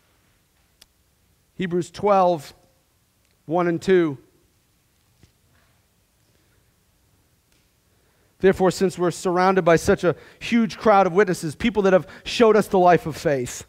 A: Hebrews twelve, one and two. Therefore, since we're surrounded by such a huge crowd of witnesses, people that have showed us the life of faith,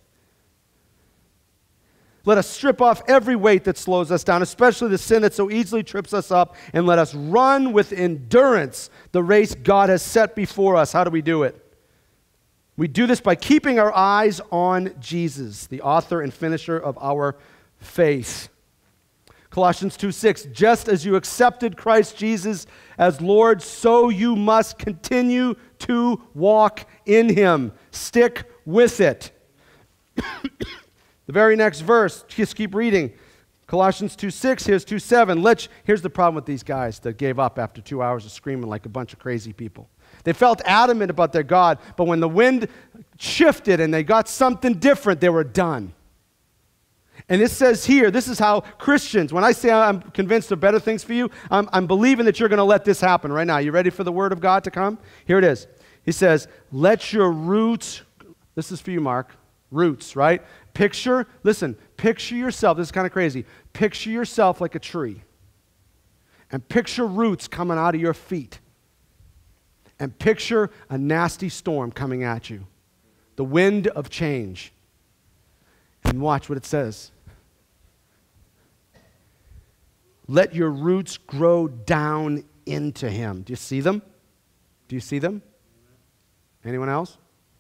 A: let us strip off every weight that slows us down, especially the sin that so easily trips us up, and let us run with endurance the race God has set before us. How do we do it? We do this by keeping our eyes on Jesus, the author and finisher of our faith. Colossians two six, just as you accepted Christ Jesus as Lord, so you must continue to walk in him. Stick with it. The very next verse, just keep reading. Colossians two six, here's two seven. Let's, here's the problem with these guys that gave up after two hours of screaming like a bunch of crazy people. They felt adamant about their God, but when the wind shifted and they got something different, they were done. And it says here, this is how Christians, when I say I'm convinced of better things for you, I'm, I'm believing that you're going to let this happen right now. You ready for the word of God to come? Here it is. He says, let your roots, this is for you, Mark, roots, right? Picture, listen, picture yourself, this is kind of crazy, picture yourself like a tree. And picture roots coming out of your feet. And picture a nasty storm coming at you. The wind of change. And watch what it says. Let your roots grow down into him. Do you see them? Do you see them? Anyone else?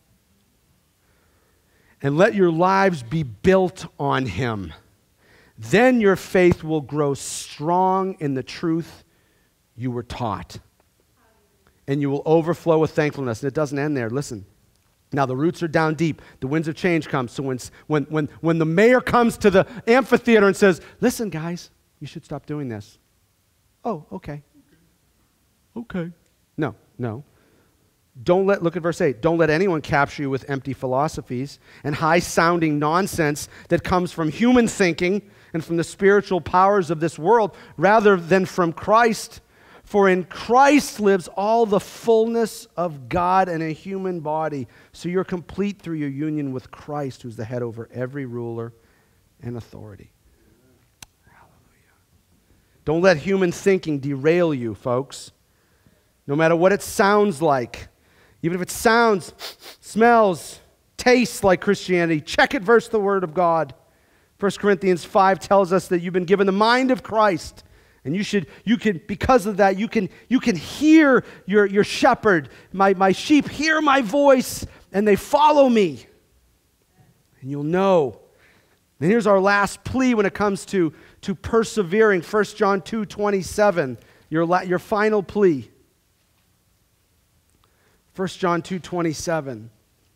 A: And let your lives be built on him. Then your faith will grow strong in the truth you were taught. And you will overflow with thankfulness. And it doesn't end there. Listen. Now the roots are down deep. The winds of change come. So when, when, when, when the mayor comes to the amphitheater and says, listen, guys, you should stop doing this. Oh, okay. Okay. No, no. Don't let, look at verse eight, don't let anyone capture you with empty philosophies and high-sounding nonsense that comes from human thinking and from the spiritual powers of this world rather than from Christ. For in Christ lives all the fullness of God in a human body. So you're complete through your union with Christ, who's the head over every ruler and authority. Hallelujah. Don't let human thinking derail you, folks. No matter what it sounds like. Even if it sounds, smells, tastes like Christianity, check it versus the Word of God. First Corinthians five tells us that you've been given the mind of Christ. And you should, you can, because of that, you can, you can hear your, your shepherd. My, my sheep hear my voice, and they follow me. And you'll know. And here's our last plea when it comes to, to persevering. First John two twenty-seven, your, la, your final plea. First John two twenty-seven.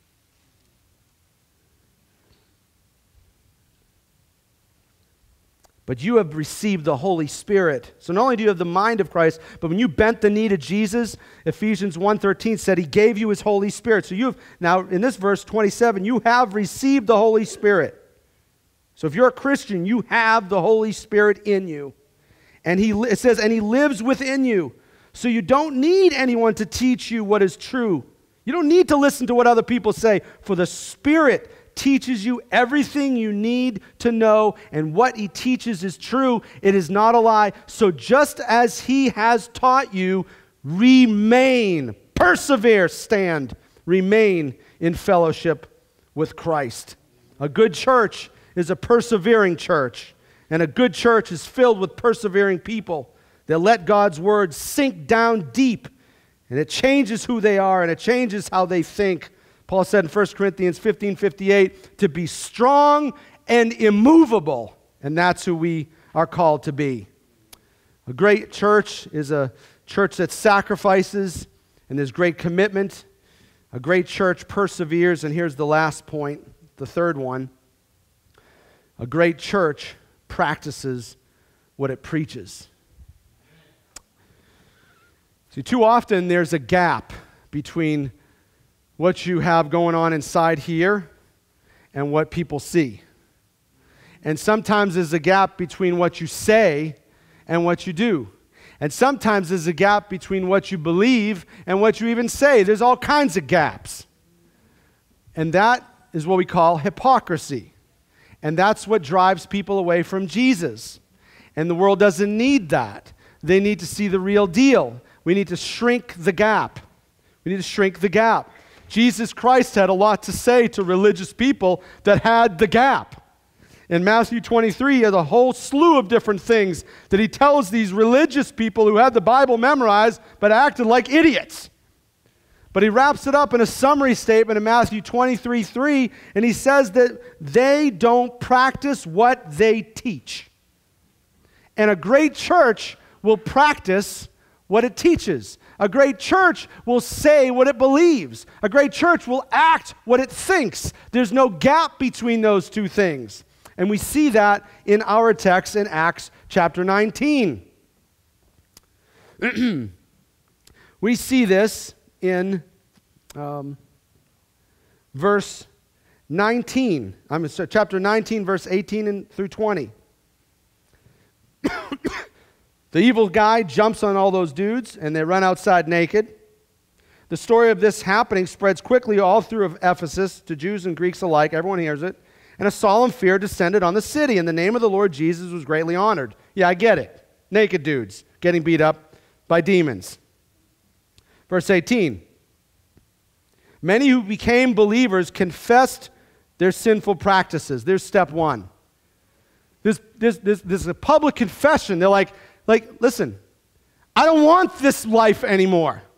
A: But you have received the Holy Spirit. So not only do you have the mind of Christ, but when you bent the knee to Jesus, Ephesians one thirteen said he gave you his Holy Spirit. So you have, now in this verse twenty-seven, you have received the Holy Spirit. So if you're a Christian, you have the Holy Spirit in you. And he, it says, and he lives within you. So you don't need anyone to teach you what is true. You don't need to listen to what other people say, for the Spirit teaches you everything you need to know, and what he teaches is true. It is not a lie. So just as he has taught you, remain, persevere, stand, remain in fellowship with Christ. A good church is a persevering church, and a good church is filled with persevering people that let God's word sink down deep, and it changes who they are, and it changes how they think. Paul said in First Corinthians fifteen fifty-eight, to be strong and immovable, and that's who we are called to be. A great church is a church that sacrifices, and there's great commitment. A great church perseveres, and here's the last point, the third one. A great church practices what it preaches. See, too often there's a gap between what you have going on inside here and what people see. And sometimes there's a gap between what you say and what you do. And sometimes there's a gap between what you believe and what you even say. There's all kinds of gaps. And that is what we call hypocrisy. And that's what drives people away from Jesus. And the world doesn't need that. They need to see the real deal. We need to shrink the gap. We need to shrink the gap. Jesus Christ had a lot to say to religious people that had the gap. In Matthew twenty-three, he has a whole slew of different things that he tells these religious people who had the Bible memorized but acted like idiots. But he wraps it up in a summary statement in Matthew twenty-three three, and he says that they don't practice what they teach. And a great church will practice what it teaches. A great church will say what it believes. A great church will act what it thinks. There's no gap between those two things. And we see that in our text in Acts chapter nineteen. We see this in um, verse nineteen. I'm sorry, chapter nineteen, verse eighteen and through twenty. The evil guy jumps on all those dudes, and they run outside naked. The story of this happening spreads quickly all through Ephesus to Jews and Greeks alike. Everyone hears it. And a solemn fear descended on the city, and the name of the Lord Jesus was greatly honored. Yeah, I get it. Naked dudes getting beat up by demons. Verse eighteen. Many who became believers confessed their sinful practices. There's step one. There's, there's, there's, there's a public confession. They're like, Like, listen, I don't want this life anymore.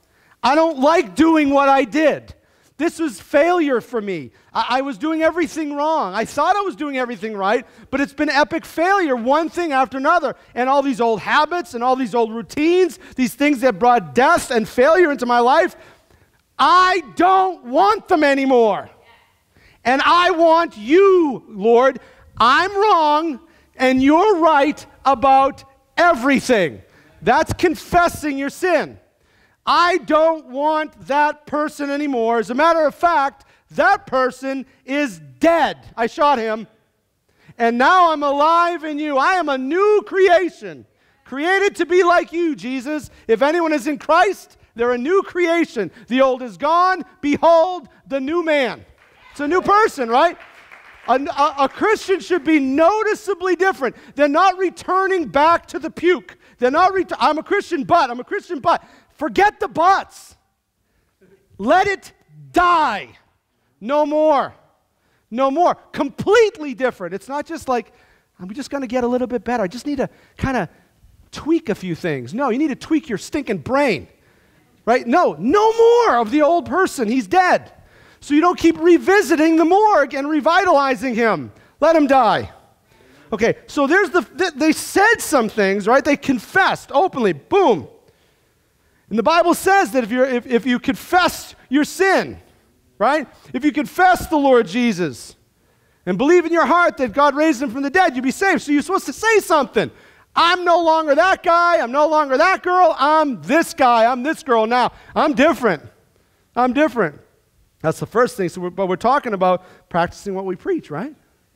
A: I don't like doing what I did. This was failure for me. I, I was doing everything wrong. I thought I was doing everything right, but it's been epic failure, one thing after another. And all these old habits and all these old routines, these things that brought death and failure into my life, I don't want them anymore. And I want you, Lord. I'm wrong, and you're right about everything. That's confessing your sin. I don't want that person anymore. As a matter of fact, that person is dead. I shot him. And now I'm alive in you. I am a new creation, created to be like you, Jesus. If anyone is in Christ, they're a new creation. The old is gone. Behold, the new man. It's a new person, right? A, a, a Christian should be noticeably different. They're not returning back to the puke. They're not, ret- I'm a Christian, but, I'm a Christian, but. Forget the buts. Let it die. No more. No more. Completely different. It's not just like, I'm just going to get a little bit better. I just need to kind of tweak a few things. No, you need to tweak your stinking brain. Right? No, no more of the old person. He's dead. So you don't keep revisiting the morgue and revitalizing him. Let him die. Okay, so there's the, they said some things, right? They confessed openly. Boom. And the Bible says that if, you're, if, if you confess your sin, right? If you confess the Lord Jesus and believe in your heart that God raised him from the dead, you'll be saved. So you're supposed to say something. I'm no longer that guy. I'm no longer that girl. I'm this guy. I'm this girl now. I'm different. I'm different. That's the first thing. So we're, but we're talking about practicing what we preach, right?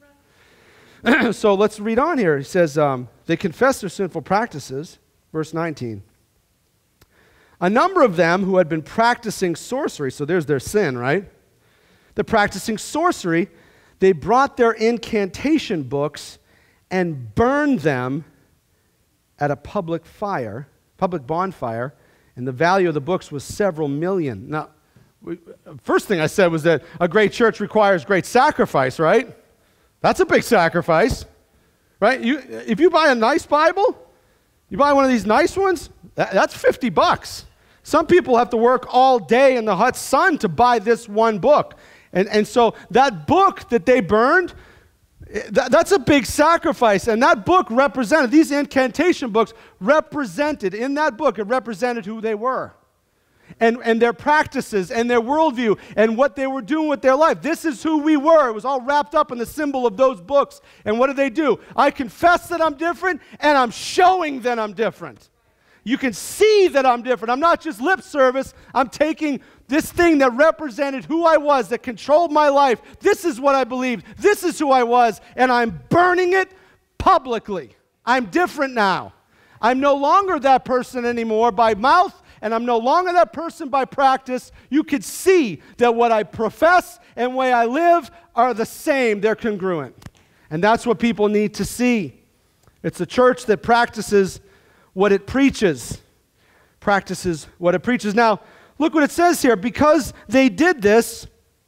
A: So let's read on here. He says, um, they confess their sinful practices. Verse nineteen. A number of them who had been practicing sorcery, so there's their sin, right? They're practicing sorcery. They brought their incantation books and burned them at a public fire, public bonfire, and the value of the books was several million. Now, first thing I said was that a great church requires great sacrifice, right? That's a big sacrifice, right? You, if you buy a nice Bible, you buy one of these nice ones, that, that's fifty bucks. Some people have to work all day in the hot sun to buy this one book. And, and so that book that they burned, that, that's a big sacrifice. And that book represented, these incantation books represented, in that book, it represented who they were. And, and their practices and their worldview and what they were doing with their life. This is who we were. It was all wrapped up in the symbol of those books. And what did they do? I confess that I'm different, and I'm showing that I'm different. You can see that I'm different. I'm not just lip service. I'm taking this thing that represented who I was, that controlled my life. This is what I believed. This is who I was, and I'm burning it publicly. I'm different now. I'm no longer that person anymore by mouth, and I'm no longer that person by practice. You could see that what I profess and the way I live are the same. They're congruent. And that's what people need to see. It's a church that practices what it preaches. Practices what it preaches. Now, look what it says here. Because they did this,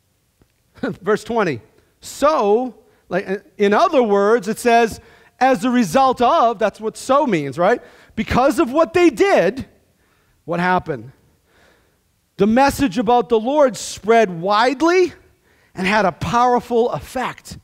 A: verse twenty. So, like in other words, it says, as a result of, that's what so means, right? Because of what they did, what happened? The message about the Lord spread widely and had a powerful effect.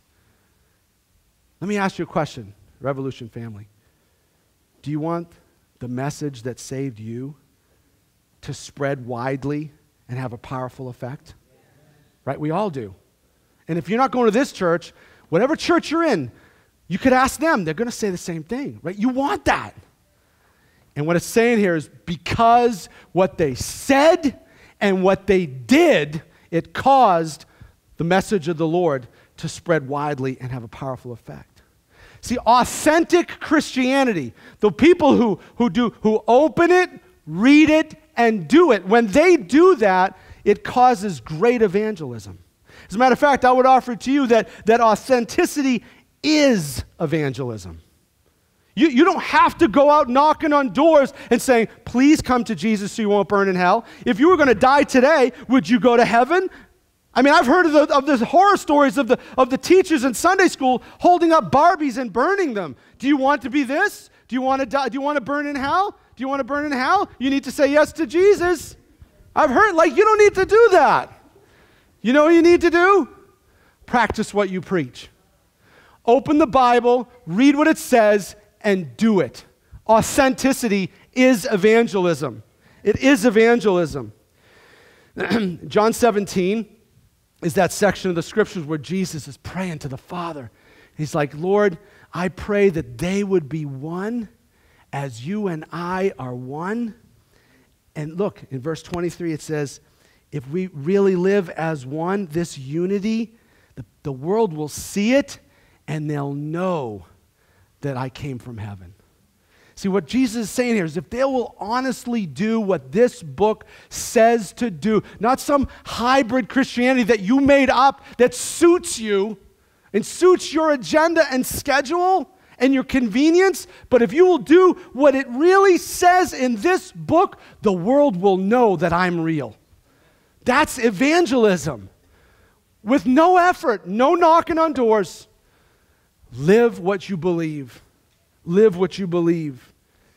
A: Let me ask you a question, Revolution family. Do you want the message that saved you to spread widely and have a powerful effect? Right? We all do. And if you're not going to this church, whatever church you're in, you could ask them. They're going to say the same thing, right? You want that. And what it's saying here is because what they said and what they did, it caused the message of the Lord to spread widely and have a powerful effect. See, authentic Christianity, the people who, who do who open it, read it, and do it, when they do that, it causes great evangelism. As a matter of fact, I would offer to you that, that authenticity is evangelism. You, you don't have to go out knocking on doors and saying, please come to Jesus so you won't burn in hell. If you were going to die today, would you go to heaven? I mean, I've heard of the, of the horror stories of the, of the teachers in Sunday school holding up Barbies and burning them. Do you want to be this? Do you want to die? Do you want to burn in hell? Do you want to burn in hell? You need to say yes to Jesus. I've heard, like, you don't need to do that. You know what you need to do? Practice what you preach. Open the Bible, read what it says, and do it. Authenticity is evangelism. It is evangelism. John seventeen is that section of the scriptures where Jesus is praying to the Father. He's like, Lord, I pray that they would be one as you and I are one. And look, in verse twenty-three it says, if we really live as one, this unity, the, the world will see it and they'll know that I came from heaven. See, what Jesus is saying here is if they will honestly do what this book says to do, not some hybrid Christianity that you made up that suits you and suits your agenda and schedule and your convenience, but if you will do what it really says in this book, the world will know that I'm real. That's evangelism. With no effort, no knocking on doors. Live what you believe. Live what you believe.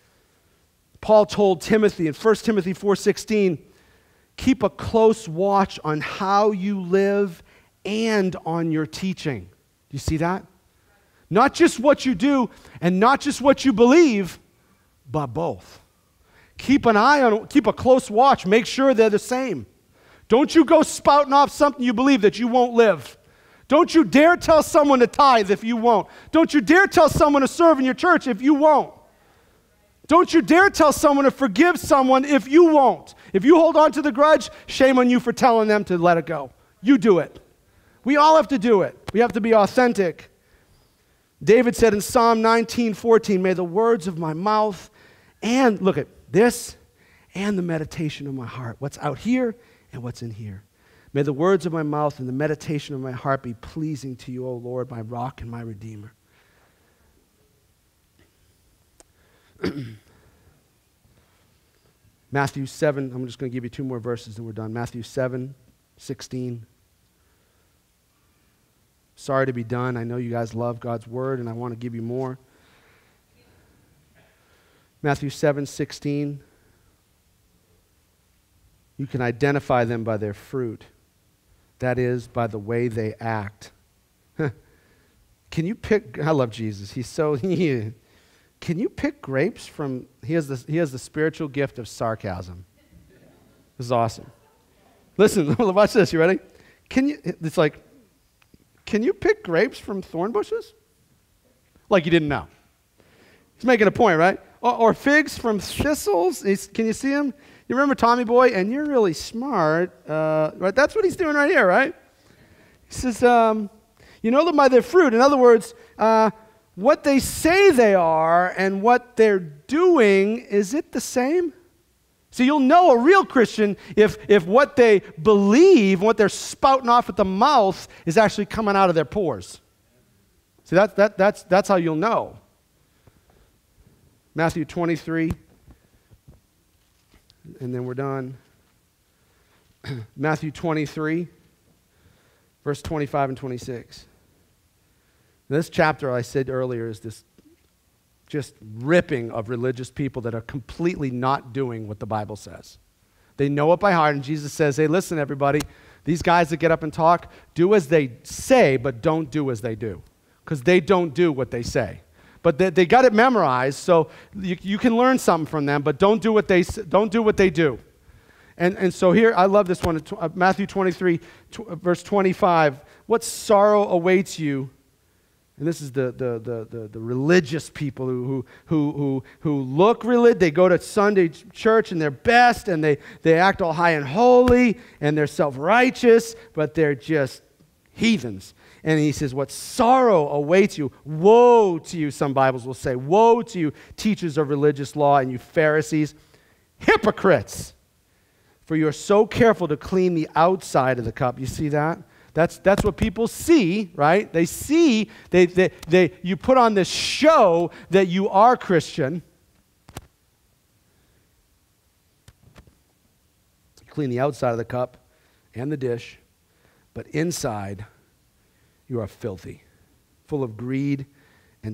A: Paul told Timothy in First Timothy four sixteen, keep a close watch on how you live and on your teaching. Do you see that? Not just what you do and not just what you believe, but both. Keep an eye on, keep a close watch. Make sure they're the same. Don't you go spouting off something you believe that you won't live. Don't you dare tell someone to tithe if you won't. Don't you dare tell someone to serve in your church if you won't. Don't you dare tell someone to forgive someone if you won't. If you hold on to the grudge, shame on you for telling them to let it go. You do it. We all have to do it. We have to be authentic. David said in Psalm nineteen fourteen, may the words of my mouth and, look at this, and the meditation of my heart, what's out here and what's in here. May the words of my mouth and the meditation of my heart be pleasing to you, O Lord, my rock and my redeemer. Matthew seven, I'm just going to give you two more verses and we're done. Matthew seven sixteen. Sorry to be done. I know you guys love God's word and I want to give you more. Matthew seven sixteen. You can identify them by their fruit. That is, by the way they act. Can you pick, I love Jesus. He's so, he, can you pick grapes from, he has, the, he has the spiritual gift of sarcasm. This is awesome. Listen, watch this, you ready? Can you, it's like, can you pick grapes from thorn bushes? Like you didn't know. He's making a point, right? Or, or figs from thistles. He's, can you see him? You remember Tommy Boy? And you're really smart. Uh, right? That's what he's doing right here, right? He says, um, you know them by their fruit. In other words, uh, what they say they are and what they're doing, is it the same? So you'll know a real Christian if, if what they believe, what they're spouting off at the mouth is actually coming out of their pores. See, that, that, that's, that's how you'll know. Matthew twenty-three, and then we're done. Matthew twenty-three, verse twenty-five and twenty-six. This chapter, I said earlier, is this just ripping of religious people that are completely not doing what the Bible says. They know it by heart, and Jesus says, hey, listen, everybody, these guys that get up and talk, do as they say, but don't do as they do, because they don't do what they say. But they, they got it memorized, so you, you can learn something from them, but don't do what they, don't do what they do. And, and so here, I love this one, Matthew twenty-three, verse twenty-five. What sorrow awaits you? And this is the, the, the, the, the religious people who, who, who, who look religious. They go to Sunday church and they're best, and they, they act all high and holy, and they're self-righteous, but they're just heathens. And he says, what sorrow awaits you. Woe to you, some Bibles will say. Woe to you, teachers of religious law, and you Pharisees, hypocrites. For you are so careful to clean the outside of the cup. You see that? That's, that's what people see, right? They see, they, they, they, you put on this show that you are Christian. You clean the outside of the cup and the dish, but inside you are filthy, full of greed and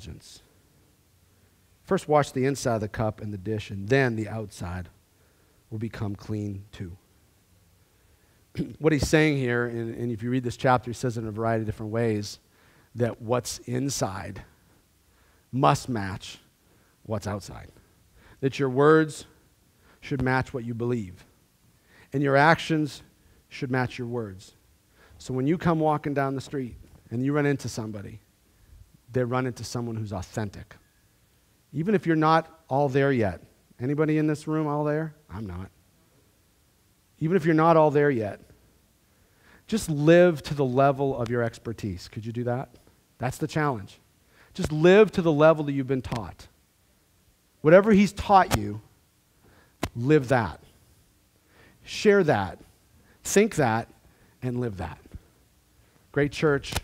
A: self-indulgence. First wash the inside of the cup and the dish, and then the outside will become clean too. What he's saying here, and, and if you read this chapter, he says it in a variety of different ways, that what's inside must match what's outside. That your words should match what you believe. And your actions should match your words. So when you come walking down the street and you run into somebody, they run into someone who's authentic. Even if you're not all there yet. Anybody in this room all there? I'm not. Even if you're not all there yet, just live to the level of your expertise. Could you do that? That's the challenge. Just live to the level that you've been taught. Whatever he's taught you, live that. Share that. Think that, and live that. Great church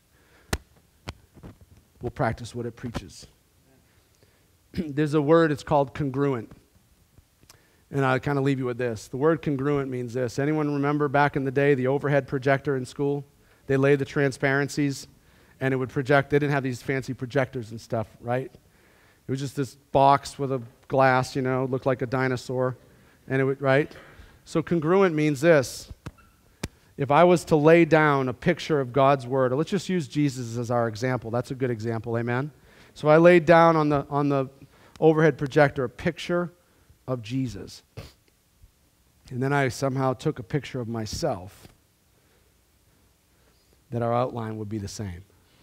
A: will practice what it preaches. There's a word, it's called congruent. And I'll kind of leave you with this. The word congruent means this. Anyone remember back in the day the overhead projector in school? They laid the transparencies and it would project. They didn't have these fancy projectors and stuff, right? It was just this box with a glass, you know, looked like a dinosaur. And it would, right? So congruent means this. If I was to lay down a picture of God's word, or let's just use Jesus as our example. That's a good example, amen? So I laid down on the on the overhead projector a picture of Jesus. And then I somehow took a picture of myself, that our outline would be the same.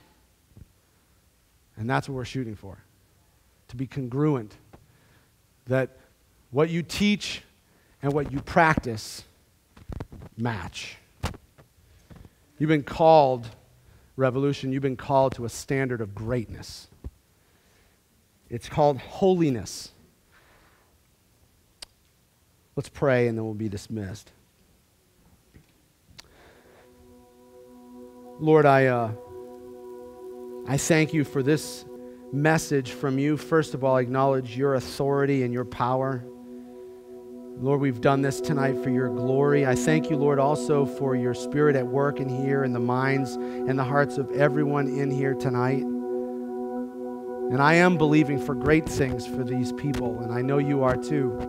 A: And that's what we're shooting for. To be congruent. That what you teach and what you practice match. You've been called, Revolution, you've been called to a standard of greatness. It's called holiness. Let's pray and then we'll be dismissed. Lord, I, uh, I thank you for this message from you. First of all, I acknowledge your authority and your power. Lord, we've done this tonight for your glory. I thank you, Lord, also for your Spirit at work in here in the minds and the hearts of everyone in here tonight. And I am believing for great things for these people, and I know you are too.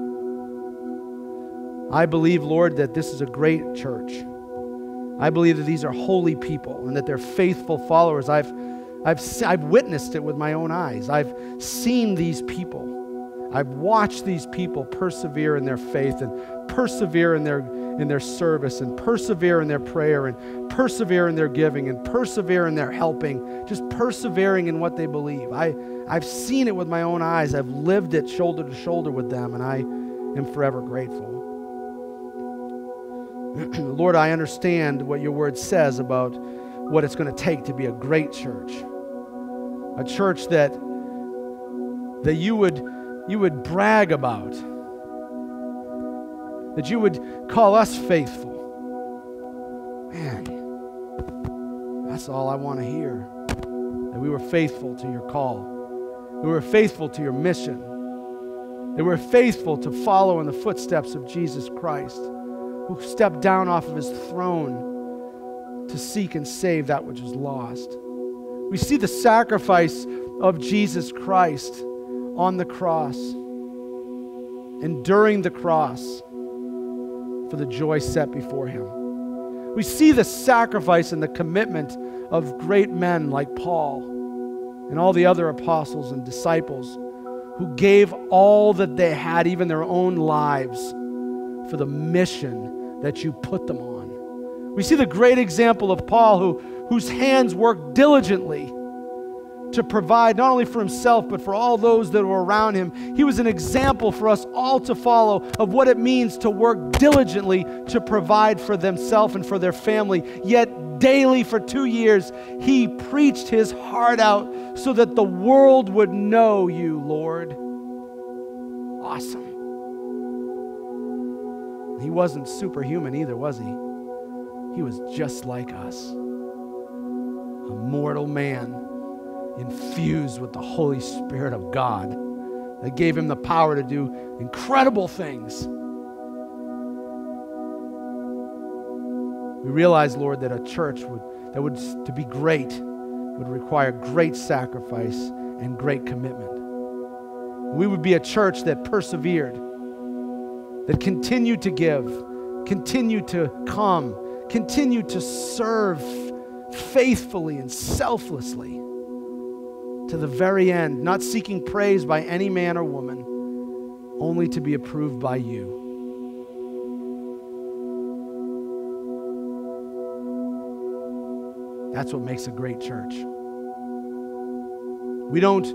A: I believe, Lord, that this is a great church. I believe that these are holy people and that they're faithful followers. I've, I've, I've witnessed it with my own eyes. I've seen these people. I've watched these people persevere in their faith and persevere in their, in their service and persevere in their prayer and persevere in their giving and persevere in their helping, just persevering in what they believe. I, I've seen it with my own eyes. I've lived it shoulder to shoulder with them, and I am forever grateful. Lord, I understand what your word says about what it's going to take to be a great church. A church that, that you would, you would brag about. That you would call us faithful. Man, that's all I want to hear. That we were faithful to your call. That we were faithful to your mission. That we were faithful to follow in the footsteps of Jesus Christ, who stepped down off of his throne to seek and save that which was lost. We see the sacrifice of Jesus Christ on the cross, enduring the cross for the joy set before him. We see the sacrifice and the commitment of great men like Paul and all the other apostles and disciples who gave all that they had, even their own lives, for the mission that you put them on. We see the great example of Paul, who, whose hands worked diligently to provide not only for himself, but for all those that were around him. He was an example for us all to follow of what it means to work diligently to provide for themselves and for their family. Yet daily for two years, he preached his heart out so that the world would know you, Lord. Awesome. He wasn't superhuman either, was he? He was just like us. A mortal man infused with the Holy Spirit of God that gave him the power to do incredible things. We realize, Lord, that a church would, that would to be great would require great sacrifice and great commitment. We would be a church that persevered. that continue to give, continue to come, continue to serve faithfully and selflessly to the very end, not seeking praise by any man or woman, only to be approved by you. That's what makes a great church. We don't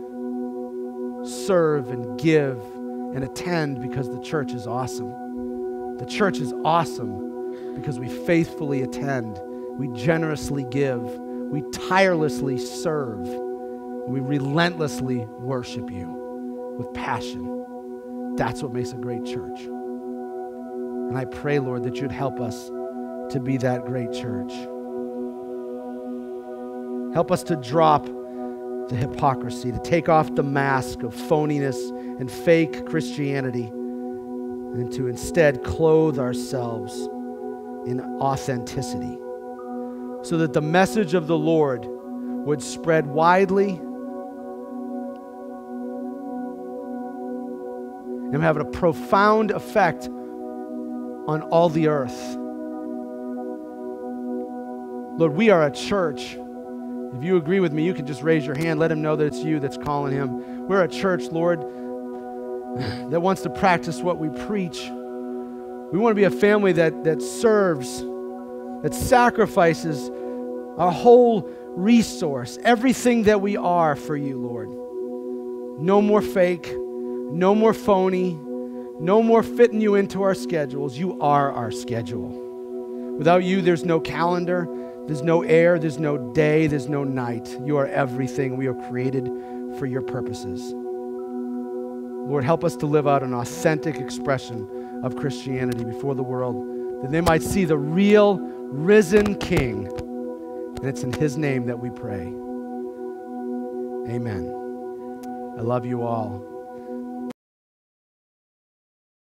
A: serve and give and attend because the church is awesome. The church is awesome because we faithfully attend, we generously give, we tirelessly serve, and we relentlessly worship you with passion. That's what makes a great church. And I pray, Lord, that you'd help us to be that great church. Help us to drop the hypocrisy, to take off the mask of phoniness and fake Christianity, and to instead clothe ourselves in authenticity, so that the message of the Lord would spread widely and have a profound effect on all the earth. Lord, we are a church. If you agree with me, you can just raise your hand. Let him know that it's you that's calling him. We're a church, Lord, that wants to practice what we preach. We want to be a family that, that serves, that sacrifices our whole resource, everything that we are for you, Lord. No more fake, no more phony, no more fitting you into our schedules. You are our schedule. Without you, there's no calendar. There's no air, there's no day, there's no night. You are everything. We are created for your purposes. Lord, help us to live out an authentic expression of Christianity before the world, that they might see the real risen King. And it's in his name that we pray. Amen. I love you all.